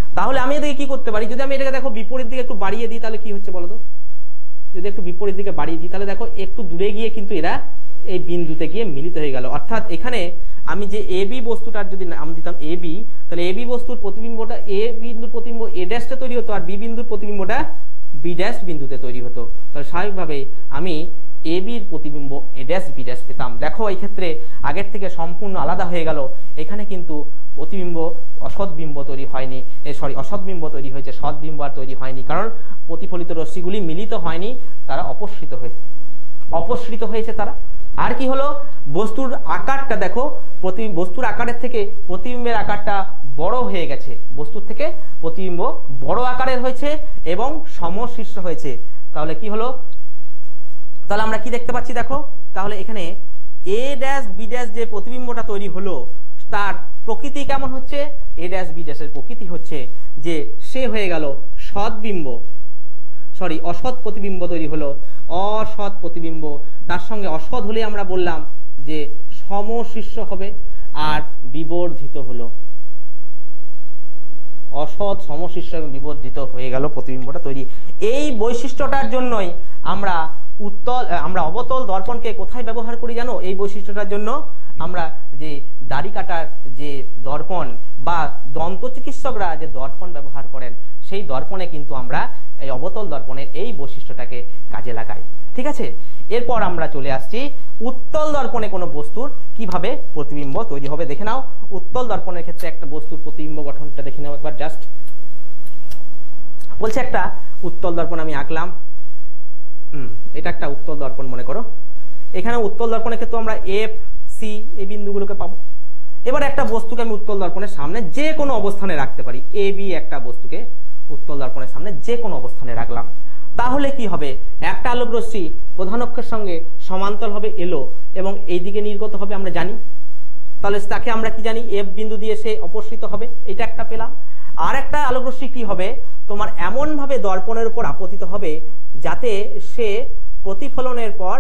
তাহলে আমি এদিকে কি করতে পারি, যদি আমি এটাকে দেখো বিপরীত দিকে একটু বাড়িয়ে দিই তাহলে কি হচ্ছে বলো তো, যদি একটু বিপরীত দিকে বাড়িয়ে দিই তাহলে দেখো একটু দূরে গিয়ে কিন্তু এরা এই বিন্দুতে গিয়ে মিলিত হয়ে গেল। অর্থাৎ এখানে আমি যে এ বি বস্তুটার যদি নাম দিতাম এ বি, তাহলে এ বি বস্তুর প্রতিবিম্বটা এ বিন্দুর প্রতিবিম্ব এ ড্যাশটা তৈরি হতো, আর বি বিন্দুর প্রতিবিম্বটা বি ড্যাশ বিন্দুতে তৈরি হতো। তাহলে স্বাভাবিকভাবে আমি এ বির প্রতিবিম্ব এ ড্যাশ বি ড্যাশ পেতাম। দেখো এই ক্ষেত্রে আগের থেকে সম্পূর্ণ আলাদা হয়ে গেল, এখানে কিন্তু প্রতিবিম্ব অসৎবিম্ব তৈরি হয়নি, সরি অসৎবিম্ব তৈরি হয়েছে, সৎবিম্ব আর তৈরি হয়নি, কারণ প্রতিফলিত রশ্মিগুলি মিলিত হয়নি, তারা অপসৃত হয়েছে অপসৃত হয়েছে তারা। আর কি হলো, বস্তুর আকারটা দেখো, প্রতি বস্তুর আকারের থেকে প্রতিবিম্বের আকারটা বড় হয়ে গেছে, বস্তুর থেকে প্রতিবিম্ব বড় আকারের হয়েছে এবং সমশীর্ষ হয়েছে। তাহলে কি হলো, তাহলে আমরা কি দেখতে পাচ্ছি দেখো, তাহলে এখানে এ ড্যাশ বি ড্যাশ যে প্রতিবিম্বটা তৈরি হলো তার প্রকৃতি কেমন হচ্ছে, এ ড্যাশ বি ড্যাশের প্রকৃতি হচ্ছে যে সে হয়ে গেল সৎবিম্ব, সরি অসৎ প্রতিবিম্ব তৈরি হলো, অসৎ প্রতিবিম্ব, তার সঙ্গে অসৎ হলে আমরা বললাম যে সমশীর্ষ হবে আর বিবর্ধিত হলো, অসৎ সমশীর্ষ এবং বিবর্ধিত হয়ে গেল প্রতিবিম্বটা তৈরি। এই বৈশিষ্ট্যটার জন্যই আমরা উত্তল আমরা অবতল দর্পণকে কোথায় ব্যবহার করি জানো, এই বৈশিষ্ট্যটার জন্য আমরা যে দাড়ি কাটার যে দর্পণ বা দন্ত চিকিৎসকরা যে দর্পণ ব্যবহার করেন, সেই দর্পণে কিন্তু আমরা এই অবতল দর্পণের এই বৈশিষ্ট্যটাকে কাজে লাগাই। ঠিক আছে, এরপর আমরা চলে আসছি উত্তল দর্পণে কোনো বস্তুর কিভাবে প্রতিবিম্ব তৈরি হবে। দেখে নাও উত্তল দর্পণের ক্ষেত্রে একটা বস্তুর প্রতিবিম্ব গঠনটা দেখে নাও একবার। জাস্ট বলছে একটা উত্তল দর্পণ আমি আঁকলাম, হম এটা একটা উত্তল দর্পণ মনে করো, এখানে উত্তল দর্পণের ক্ষেত্রে আমরা এফ সি এই বিন্দুগুলোকে পাবো। এবার একটা বস্তুকে আমি উত্তল দর্পণের সামনে যে কোনো অবস্থানে রাখতে পারি, এ বি একটা বস্তুকে উত্তল দর্পণের সামনে যে কোনো অবস্থানে রাখলাম, তাহলে কি হবে, একটা আলোক রশ্মি প্রধান অক্ষের সঙ্গে সমান্তরাল হবে এলো এবং এই দিকে নির্গত হবে আমরা জানি, তাহলে তাকে আমরা কি জানি, এফ বিন্দু দিয়ে সে অপসৃত হবে, এটা একটা পেলাম। আর একটা আলোক রশ্মি কি হবে, তোমার এমন ভাবে দর্পণের উপর আপতিত হবে যাতে সে প্রতিফলনের পর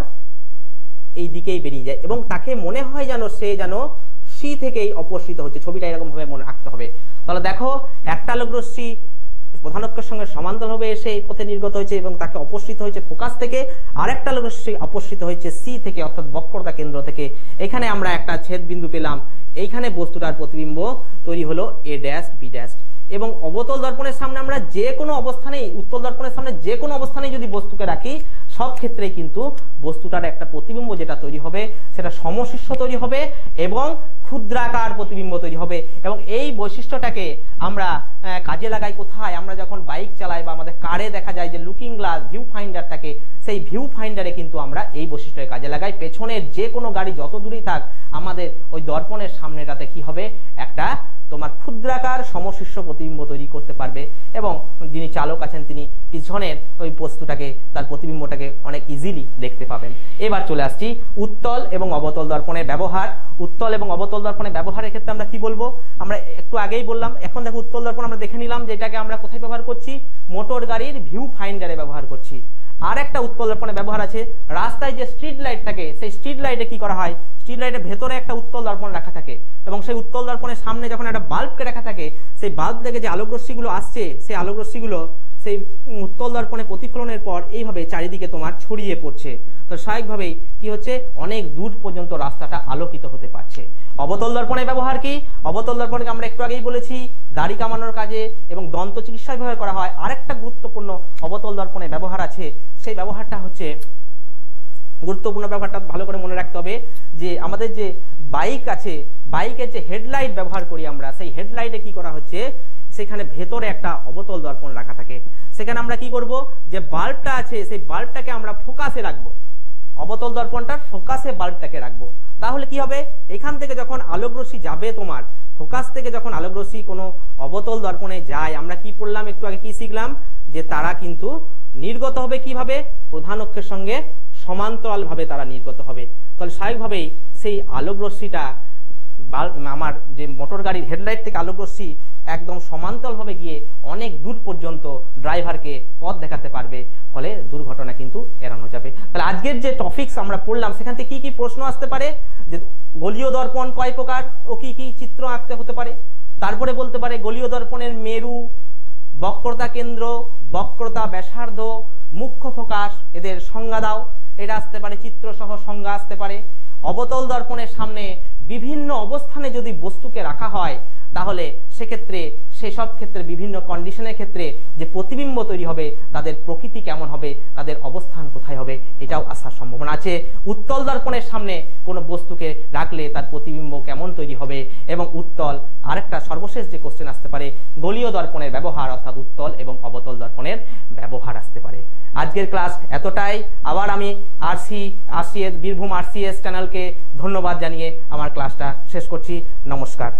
এই দিকেই বেরিয়ে যায় এবং তাকে মনে হয় যেন সে যেন সি থেকেই অপসৃত হচ্ছে, ছবিটা এরকম ভাবে মনে রাখতে হবে। তাহলে দেখো একটা আলোক রশ্মি প্রধান অক্ষের সঙ্গে সমান্তরাল ভাবে এসে এই পথে নির্গত হয়েছে এবং তাকে অপসৃত হয়েছে ফোকাস থেকে, আরেকটা আলোক রশ্মি অপসৃত হয়েছে সি থেকে অর্থাৎ বক্রতা কেন্দ্র থেকে। এখানে আমরা একটা ছেদ বিন্দু পেলাম, এইখানে বস্তুটার প্রতিবিম্ব তৈরি হলো এ ড্যাশ বি ড্যাশ। এবং অবতল দর্পণের সামনে আমরা যে কোনো অবস্থানে, উত্তল দর্পণের সামনে যে কোনো অবস্থানে যদি বস্তুকে রাখি, সব ক্ষেত্রে কিন্তু বস্তুটার একটা প্রতিবিম্ব যেটা তৈরি হবে সেটা সমশীর্ষ তৈরি হবে এবং ক্ষুদ্রাকার প্রতিবিম্ব তৈরি হবে। এবং এই বৈশিষ্ট্যটাকে আমরা কাজে লাগাই কোথায়, আমরা যখন বাইক চালাই বা আমাদের কারে দেখা যায় যে লুকিং গ্লাস ভিউ ফাইন্ডার থাকে, সেই ভিউ ফাইন্ডারে কিন্তু আমরা এই বৈশিষ্ট্যের কাজে লাগাই। পেছনের যে কোনো গাড়ি যত দূরেই থাক, আমাদের ওই দর্পণের সামনেটাতে কি হবে, একটা তোমার ক্ষুদ্রাকার সমশীর্ষ প্রতিবিম্ব তৈরি করতে পারবে এবং যিনি চালক আছেন তিনি পিছনের ওই বস্তুটাকে, তার প্রতিবিম্বটাকে অনেক ইজিলি দেখতে পাবেন। এবার চলে আসছি উত্তল এবং অবতল দর্পণের ব্যবহার। উত্তল এবং অবতল দর্পণের ব্যবহারের ক্ষেত্রে আমরা কি বলবো, আমরা একটু আগেই বললাম। এখন দেখো উত্তল দর্পণ আমরা দেখে নিলাম যে এটাকে আমরা কোথায় ব্যবহার করছি, মোটর গাড়ির ভিউ ফাইন্ডারে ব্যবহার করছি। আর একটা উত্তল দর্পণের ব্যবহার আছে, রাস্তায় যে স্ট্রিট লাইট থাকে সেই স্ট্রিট লাইটে কি করা হয়, স্ট্রিট লাইটের ভেতরে একটা উত্তল দর্পণ রাখা থাকে এবং সেই উত্তল দর্পণের সামনে যখন একটা বাল্বকে রাখা থাকে, সেই বাল্ব থেকে যে আলোক রশ্মিগুলো আসছে, সেই আলোক রশ্মিগুলো সেই উত্তল দর্পণে প্রতিফলনের পর এইভাবে চারিদিকে তোমার ছড়িয়ে পড়ছে। তো স্বাভাবিকভাবেই কি হচ্ছে, অনেক দূর পর্যন্ত রাস্তাটা আলোকিত হতে পারছে। অবতল দর্পণের ব্যবহার কি, অবতল দর্পণকে আমরা একটু আগেই বলেছি দাড়ি কামানোর কাজে এবং দন্ত চিকিৎসায় ব্যবহার করা হয়। আরেকটা গুরুত্বপূর্ণ অবতল দর্পণের ব্যবহার আছে, সেই ব্যবহারটা হচ্ছে, গুরুত্বপূর্ণ ব্যাপারটা ভালো করে মনে রাখতে হবে যে আমাদের যে বাইক আছে, বাইকের যে হেডলাইট ব্যবহার করি আমরা, সেই হেডলাইটে কি করা হচ্ছে, সেখানে ভেতরে একটা অবতল দর্পণ রাখা থাকে। সেখানে আমরা কি করব, যে বাল্বটা আছে সেই বাল্বটাকে আমরা ফোকাসে রাখবো, অবতল দর্পণটার ফোকাসে বাল্বটাকে রাখবো। তাহলে কি হবে, এখান থেকে যখন আলোক রশ্মি যাবে, তোমার ফোকাস থেকে যখন আলোক রশ্মি কোনো অবতল দর্পণে যায়, আমরা কি পড়লাম একটু আগে, কি শিখলাম, যে তারা কিন্তু নির্গত হবে কিভাবে, প্রধান অক্ষের সঙ্গে সমান্তরাল ভাবে তারা নির্গত হবে। তাহলে স্বাভাবিকভাবেই সেই আলোক রশ্মিটা আমার যে মোটর গাড়ির হেডলাইট থেকে আলোক রশ্মি একদম সমান্তরাল ভাবে গিয়ে অনেক দূর পর্যন্ত ড্রাইভারকে পথ দেখাতে পারবে, ফলে দুর্ঘটনা কিন্তু এড়ানো যাবে। তাহলে আজকের যে টপিকস আমরা পড়লাম সেখান থেকে কি কি প্রশ্ন আসতে পারে, যে গলীয় দর্পণ কয় প্রকার ও কি কি চিত্র আঁকতে হতে পারে, তারপরে বলতে পারে গলীয় দর্পণের মেরু বক্রতা কেন্দ্র, বক্রতা ব্যাসার্ধ, মুখ্য ফোকাস এদের সংজ্ঞা দাও। এটা আসতে পারে চিত্রসহ সংজ্ঞা আসতে পারে। অবতল দর্পণের সামনে বিভিন্ন অবস্থানে যদি বস্তুকে রাখা হয় তাহলে সেক্ষেত্রে সেসব ক্ষেত্রে বিভিন্ন কন্ডিশনের ক্ষেত্রে যে প্রতিবিম্ব তৈরি হবে তাদের প্রকৃতি কেমন হবে, তাদের অবস্থান কোথায় হবে, এটাও আসার সম্ভাবনা আছে। উত্তল দর্পণের সামনে কোনো বস্তুকে রাখলে তার প্রতিবিম্ব কেমন তৈরি হবে এবং উত্তল। আরেকটা সর্বশেষ যে কোশ্চেন আসতে পারে গলীয় দর্পণের ব্যবহার, অর্থাৎ উত্তল এবং অবতল দর্পণের ব্যবহার আসতে পারে। আজকের ক্লাস এতটাই। আবার আমি আরসি আরসিএস বীরভূম আরসিএস চ্যানেলকে ধন্যবাদ জানিয়ে আমার ক্লাসটা শেষ করছি। নমস্কার।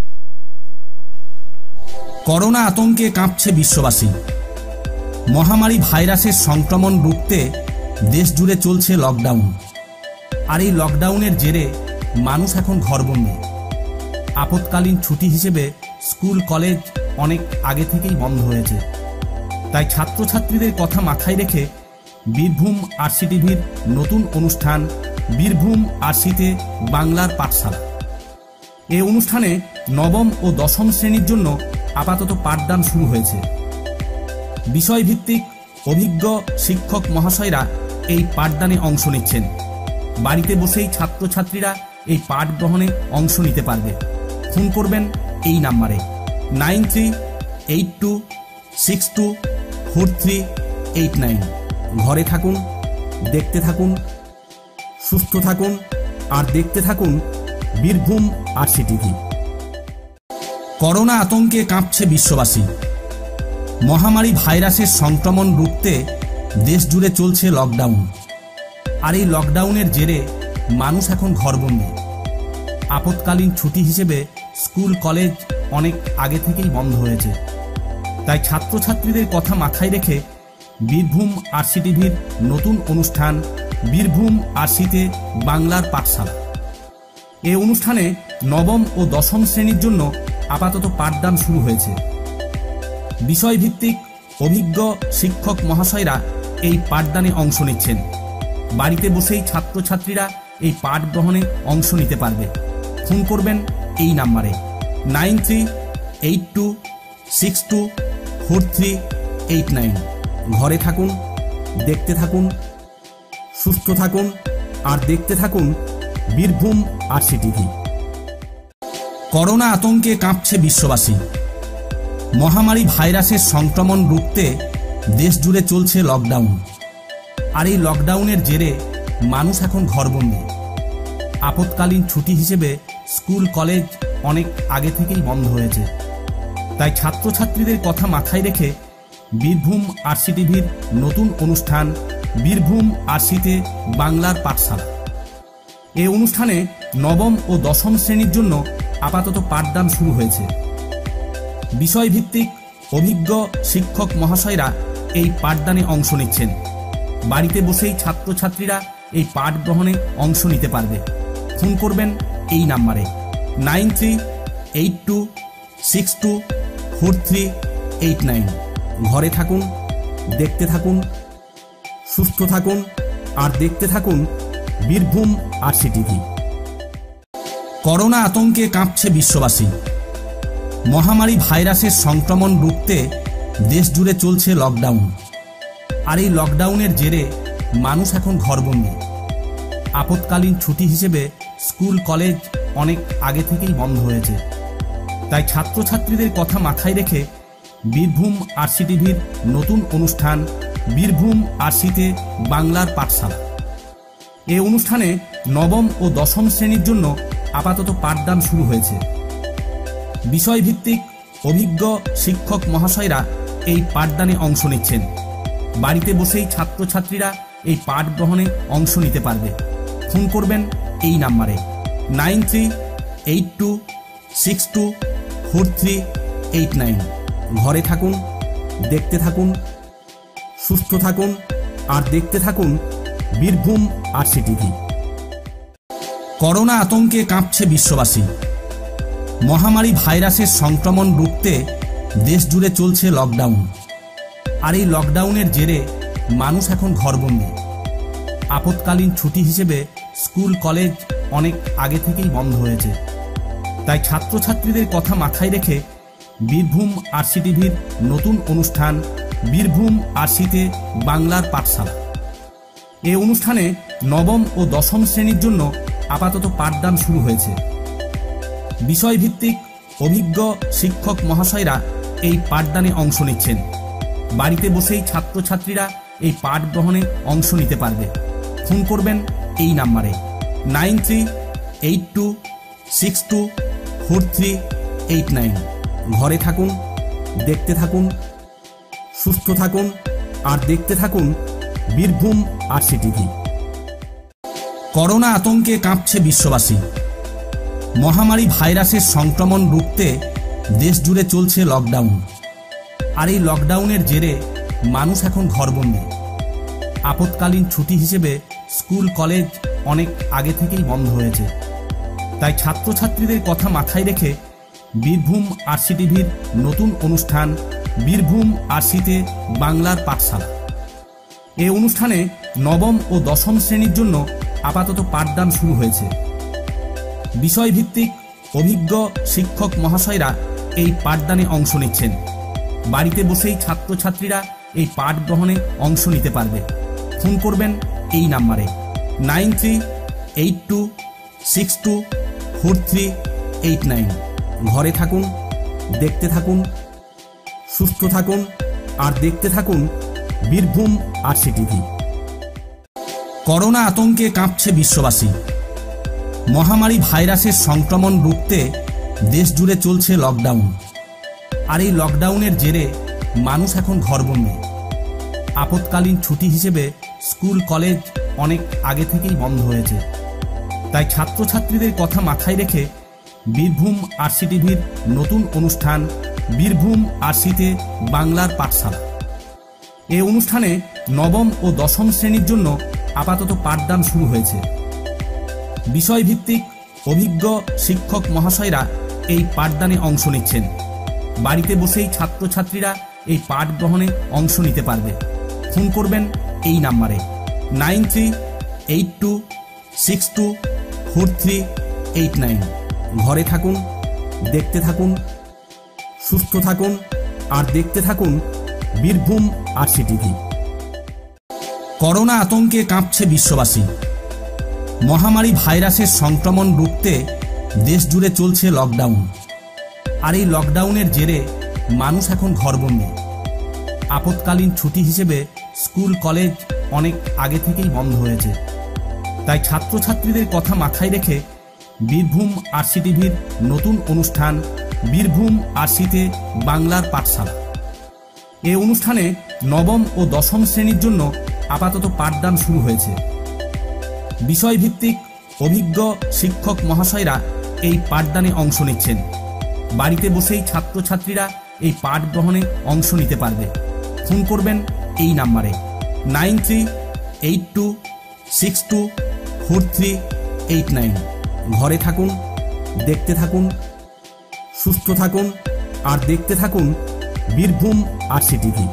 করোনা আতঙ্কে কাঁপছে বিশ্ববাসী। মহামারী ভাইরাসের সংক্রমণ রুখতে দেশ জুড়ে চলছে লকডাউন। আর এই লকডাউনের জেরে মানুষ এখন ঘরবন্দি। আপৎকালীন ছুটি হিসেবে স্কুল কলেজ অনেক আগে থেকেই বন্ধ হয়েছে। তাই ছাত্রছাত্রীদের কথা মাথায় রেখে বীরভূম আরসি টিভির নতুন অনুষ্ঠান বীরভূম আরসিতে বাংলার পাঠশালা। এই অনুষ্ঠানে নবম ও দশম শ্রেণীর জন্য আপাতত পাঠদান শুরু হয়েছে। বিষয়ভিত্তিক অভিজ্ঞ শিক্ষক মহাশয়রা এই পাঠদানে অংশ নিচ্ছেন। বাড়িতে বসেই ছাত্রছাত্রীরা এই পাঠ গ্রহণে অংশ নিতে পারবে। ফোন করবেন এই নাম্বারে nine three eight two six two four three eight nine. ঘরে থাকুন, দেখতে থাকুন, সুস্থ থাকুন আর দেখতে থাকুন বীরভূম আরসি টিভি। করোনা আতঙ্কে কাঁপছে বিশ্ববাসী। মহামারী ভাইরাসের সংক্রমণ রুখতে দেশ জুড়ে চলছে লকডাউন। আর এই লকডাউনের জেরে মানুষ এখন ঘরবন্দি। আপৎকালীন ছুটি হিসেবে স্কুল কলেজ অনেক আগে থেকেই বন্ধ হয়েছে। তাই ছাত্রছাত্রীদের কথা মাথায় রেখে বীরভূম আরসি টিভির নতুন অনুষ্ঠান বীরভূম আরসিতে বাংলার পাঠশালা। এই অনুষ্ঠানে নবম ও দশম শ্রেণীর জন্য আপাতত পাঠদান শুরু হয়েছে। বিষয়ভিত্তিক অভিজ্ঞ শিক্ষক মহাশয়রা এই পাঠদানে অংশ নিচ্ছেন। বাড়িতে বসেই ছাত্রছাত্রীরা এই পাঠ গ্রহণে অংশ নিতে পারবে। ফোন করবেন এই নাম্বারে nine three eight two six two four three eight nine. ঘরে থাকুন, দেখতে থাকুন, সুস্থ থাকুন আর দেখতে থাকুন বীরভূম আরসি টিভি। করোনা আতঙ্কে কাঁপছে বিশ্ববাসী। মহামারী ভাইরাসের সংক্রমণ রুখতে দেশ জুড়ে চলছে লকডাউন। আর এই লকডাউনের জেরে মানুষ এখন ঘরবন্দি। আপৎকালীন ছুটি হিসেবে স্কুল কলেজ অনেক আগে থেকেই বন্ধ হয়েছে। তাই ছাত্রছাত্রীদের কথা মাথায় রেখে বীরভূম আরসি টিভির নতুন অনুষ্ঠান বীরভূম আরসিতে বাংলার পাঠশালা। এই অনুষ্ঠানে নবম ও দশম শ্রেণীর জন্য আপাতত পাঠদান শুরু হয়েছে। বিষয়ভিত্তিক অভিজ্ঞ শিক্ষক মহাশয়রা এই পাঠদানে অংশ নিচ্ছেন। বাড়িতে বসেই ছাত্রছাত্রীরা এই পাঠ গ্রহণে অংশ নিতে পারবে। ফোন করবেন এই নাম্বারে nine three eight two six two four three eight nine. ঘরে থাকুন, দেখতে থাকুন, সুস্থ থাকুন আর দেখতে থাকুন বীরভূম আরসি টিভি। করোনা আতঙ্কে কাঁপছে বিশ্ববাসী। মহামারী ভাইরাসের সংক্রমণ রুখতে দেশ জুড়ে চলছে লকডাউন। আর এই লকডাউনের জেরে মানুষ এখন ঘরবন্দি। আপৎকালীন ছুটি হিসেবে স্কুল কলেজ অনেক আগে থেকেই বন্ধ হয়েছে। তাই ছাত্রছাত্রীদের কথা মাথায় রেখে বীরভূম আরসি টিভির নতুন অনুষ্ঠান বীরভূম আরসিতে বাংলার পাঠশালা। এই অনুষ্ঠানে নবম ও দশম শ্রেণীর জন্য আপাতত পাঠদান শুরু হয়েছে। বিষয়ভিত্তিক অভিজ্ঞ শিক্ষক মহাশয়রা এই পাঠদানে অংশ নিচ্ছেন। বাড়িতে বসেই ছাত্রছাত্রীরা এই পাঠ গ্রহণে অংশ নিতে পারবে। ফোন করবেন এই নাম্বারে nine three eight two six two four three eight nine. ঘরে থাকুন, দেখতে থাকুন, সুস্থ থাকুন আর দেখতে থাকুন বীরভূম আরসি টিভি। করোনা আতঙ্কে কাঁপছে বিশ্ববাসী। মহামারী ভাইরাসের সংক্রমণ রুখতে দেশ জুড়ে চলছে লকডাউন। আর এই লকডাউনের জেরে মানুষ এখন ঘরবন্দি। আপৎকালীন ছুটি হিসেবে স্কুল কলেজ অনেক আগে থেকেই বন্ধ হয়েছে। তাই ছাত্রছাত্রীদের কথা মাথায় রেখে বীরভূম আরসি টিভির নতুন অনুষ্ঠান বীরভূম আরসিতে বাংলার পাঠশালা। এই অনুষ্ঠানে নবম ও দশম শ্রেণীর জন্য আপাতত পাঠদান শুরু হয়েছে। বিষয়ভিত্তিক অভিজ্ঞ শিক্ষক মহাশয়রা এই পাঠদানে অংশ নিচ্ছেন। বাড়িতে বসেই ছাত্রছাত্রীরা এই পাঠ গ্রহণে অংশ নিতে পারবে। ফোন করবেন এই নাম্বারে nine three eight two six two four three eight nine. ঘরে থাকুন, দেখতে থাকুন, সুস্থ থাকুন আর দেখতে থাকুন বীরভূম আরসি টিভি। করোনা আতঙ্কে কাঁপছে বিশ্ববাসী। মহামারী ভাইরাসের সংক্রমণ রুখতে দেশ জুড়ে চলছে লকডাউন। আর এই লকডাউনের জেরে মানুষ এখন ঘরবন্দি। আপৎকালীন ছুটি হিসেবে স্কুল কলেজ অনেক আগে থেকেই বন্ধ হয়েছে। তাই ছাত্রছাত্রীদের কথা মাথায় রেখে বীরভূম আরসি টিভির নতুন অনুষ্ঠান বীরভূম আরসিতে বাংলার পাঠশালা। এই অনুষ্ঠানে নবম ও দশম শ্রেণীর জন্য আপাতত পাঠদান শুরু হয়েছে। বিষয়ভিত্তিক অভিজ্ঞ শিক্ষক মহাশয়রা এই পাঠদানে অংশ নিচ্ছেন। বাড়িতে বসেই ছাত্রছাত্রীরা এই পাঠ গ্রহণে অংশ নিতে পারবে। ফোন করবেন এই নাম্বারে nine three eight two six two four three eight nine. ঘরে থাকুন, দেখতে থাকুন, সুস্থ থাকুন আর দেখতে থাকুন বীরভূম আরসি টিভি। করোনা আতঙ্কে কাঁপছে বিশ্ববাসী। মহামারী ভাইরাসের সংক্রমণ রুখতে দেশ জুড়ে চলছে লকডাউন। আর এই লকডাউনের জেরে মানুষ এখন ঘরবন্দি। আপৎকালীন ছুটি হিসেবে স্কুল কলেজ অনেক আগে থেকেই বন্ধ হয়েছে। তাই ছাত্রছাত্রীদের কথা মাথায় রেখে বীরভূম আরসি টিভির নতুন অনুষ্ঠান বীরভূম আরসিতে বাংলার পাঠশালা। এই অনুষ্ঠানে নবম ও দশম শ্রেণীর জন্য আপাতত পাঠদান শুরু হয়েছে। বিষয়ভিত্তিক অভিজ্ঞ শিক্ষক মহাশয়রা এই পাঠদানে অংশ নিচ্ছেন। বাড়িতে বসেই ছাত্রছাত্রীরা এই পাঠ গ্রহণে অংশ নিতে পারবে। ফোন করবেন এই নাম্বারে nine three eight two six two four three eight nine. ঘরে থাকুন, দেখতে থাকুন, সুস্থ থাকুন আর দেখতে থাকুন বীরভূম আরসি টিভি। করোনা আতঙ্কে কাঁপছে বিশ্ববাসী। মহামারী ভাইরাসের সংক্রমণ রুখতে দেশ জুড়ে চলছে লকডাউন। আর এই লকডাউনের জেরে মানুষ এখন ঘরবন্দি। আপৎকালীন ছুটি হিসেবে স্কুল কলেজ অনেক আগে থেকেই বন্ধ হয়েছে। তাই ছাত্রছাত্রীদের কথা মাথায় রেখে বীরভূম আরসি টিভির নতুন অনুষ্ঠান বীরভূম আরসিতে বাংলার পাঠশালা। এই অনুষ্ঠানে নবম ও দশম শ্রেণীর জন্য আপাতত পাঠদান শুরু হয়েছে। বিষয়ভিত্তিক অভিজ্ঞ শিক্ষক মহাশয়রা এই পাঠদানে অংশ নিচ্ছেন। বাড়িতে বসেই ছাত্রছাত্রীরা এই পাঠ গ্রহণে অংশ নিতে পারবে। ফোন করবেন এই নাম্বারে nine three eight two six two four three eight nine. ঘরে থাকুন, দেখতে থাকুন, সুস্থ থাকুন আর দেখতে থাকুন বীরভূম আরসি টিভি।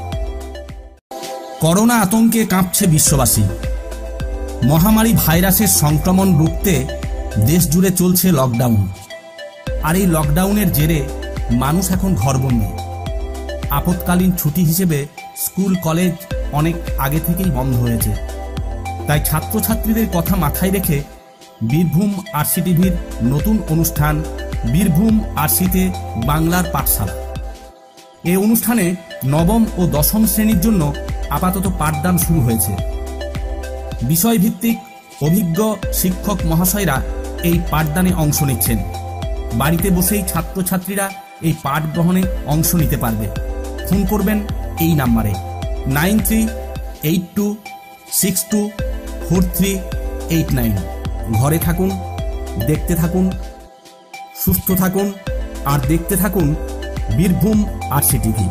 করোনা আতঙ্কে কাঁপছে বিশ্ববাসী। মহামারী ভাইরাসের সংক্রমণ রুখতে দেশ জুড়ে চলছে লকডাউন। আর এই লকডাউনের জেরে মানুষ এখন ঘরবন্দি। আপৎকালীন ছুটি হিসেবে স্কুল কলেজ অনেক আগে থেকেই বন্ধ হয়েছে। তাই ছাত্রছাত্রীদের কথা মাথায় রেখে বীরভূম আরসি টিভির নতুন অনুষ্ঠান বীরভূম আরসিতে বাংলার পাঠশালা। এই অনুষ্ঠানে নবম ও দশম শ্রেণীর জন্য আপাতত পাঠদান শুরু হয়েছে। বিষয়ভিত্তিক অভিজ্ঞ শিক্ষক মহাশয়রা এই পাঠদানে অংশ নিচ্ছেন। বাড়িতে বসেই ছাত্রছাত্রীরা এই পাঠ গ্রহণে অংশ নিতে পারবে। ফোন করবেন এই নাম্বারে nine three eight two six two four three eight nine. ঘরে থাকুন, দেখতে থাকুন, সুস্থ থাকুন আর দেখতে থাকুন বীরভূম আরসি টিভি।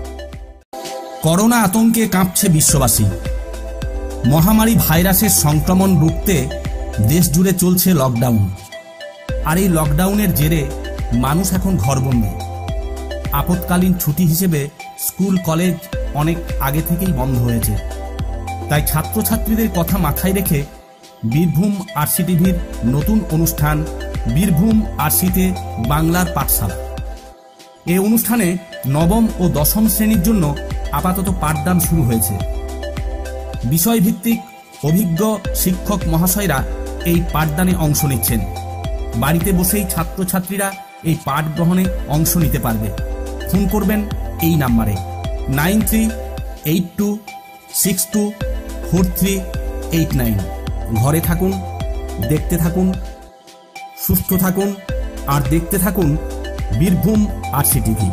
করোনা আতঙ্কে কাঁপছে বিশ্ববাসী। মহামারী ভাইরাসের সংক্রমণ রুখতে দেশ জুড়ে চলছে লকডাউন। আর এই লকডাউনের জেরে মানুষ এখন ঘরবন্দি। আপৎকালীন ছুটি হিসেবে স্কুল কলেজ অনেক আগে থেকেই বন্ধ হয়েছে। তাই ছাত্রছাত্রীদের কথা মাথায় রেখে বীরভূম আরসি টিভির নতুন অনুষ্ঠান বীরভূম আরসিতে বাংলার পাঠশালা। এই অনুষ্ঠানে নবম ও দশম শ্রেণীর জন্য আপাতত পাঠদান শুরু হয়েছে। বিষয়ভিত্তিক অভিজ্ঞ শিক্ষক মহাশয়রা এই পাঠদানে অংশ নিচ্ছেন। বাড়িতে বসেই ছাত্রছাত্রীরা এই পাঠ গ্রহণে অংশ নিতে পারবে। ফোন করবেন এই নাম্বারে nine three eight two six two four three eight nine. ঘরে থাকুন, দেখতে থাকুন, সুস্থ থাকুন আর দেখতে থাকুন বীরভূম আরসি টিভি।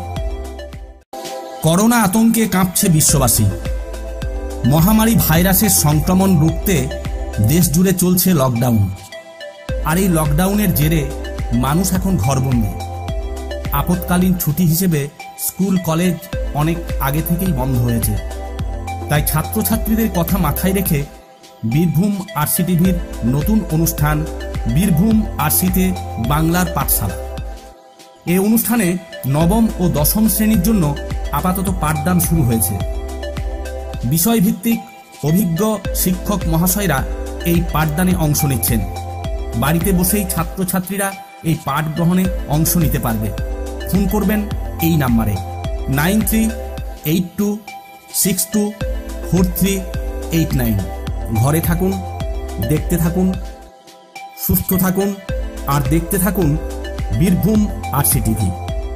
করোনা আতঙ্কে কাঁপছে বিশ্ববাসী। মহামারী ভাইরাসের সংক্রমণ রুখতে দেশ জুড়ে চলছে লকডাউন। আর এই লকডাউনের জেরে মানুষ এখন ঘরবন্দি। আপৎকালীন ছুটি হিসেবে স্কুল কলেজ অনেক আগে থেকেই বন্ধ হয়েছে। তাই ছাত্রছাত্রীদের কথা মাথায় রেখে বীরভূম আরসি টিভির নতুন অনুষ্ঠান বীরভূম আরসিতে বাংলার পাঠশালা। এই অনুষ্ঠানে নবম ও দশম শ্রেণীর জন্য আপাতত পাঠদান শুরু হয়েছে। বিষয়ভিত্তিক অভিজ্ঞ শিক্ষক মহাশয়রা এই পাঠদানে অংশ নিচ্ছেন। বাড়িতে বসেই ছাত্রছাত্রীরা এই পাঠ গ্রহণে অংশ নিতে পারবে। ফোন করবেন এই নাম্বারে nine three eight two six two four three eight nine. ঘরে থাকুন, দেখতে থাকুন, সুস্থ থাকুন আর দেখতে থাকুন বীরভূম আরসি টিভি।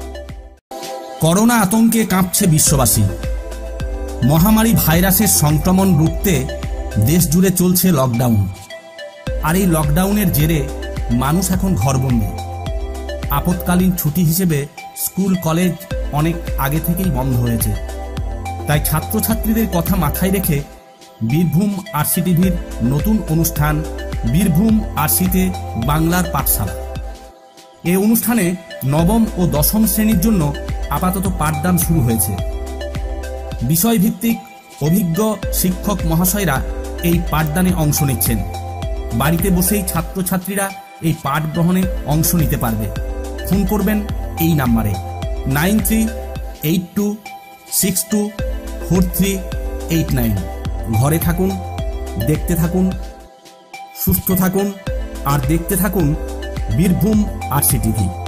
করোনা আতঙ্কে কাঁপছে বিশ্ববাসী। মহামারী ভাইরাসের সংক্রমণ রুখতে দেশ জুড়ে চলছে লকডাউন। আর এই লকডাউনের জেরে মানুষ এখন ঘরবন্দি। আপৎকালীন ছুটি হিসেবে স্কুল কলেজ অনেক আগে থেকেই বন্ধ হয়েছে। তাই ছাত্রছাত্রীদের কথা মাথায় রেখে বীরভূম আরসি টিভির নতুন অনুষ্ঠান বীরভূম আরসিতে বাংলার পাঠশালা। এই অনুষ্ঠানে নবম ও দশম শ্রেণীর জন্য আপাতত পাঠদান শুরু হয়েছে। বিষয়ভিত্তিক অভিজ্ঞ শিক্ষক মহাশয়রা এই পাঠদানে অংশ নিচ্ছেন। বাড়িতে বসেই ছাত্রছাত্রীরা এই পাঠ গ্রহণে অংশ নিতে পারবে। ফোন করবেন এই নাম্বারে nine three eight two six two four three eight nine. ঘরে থাকুন, দেখতে থাকুন, সুস্থ থাকুন আর দেখতে থাকুন বীরভূম আরসি টিভি।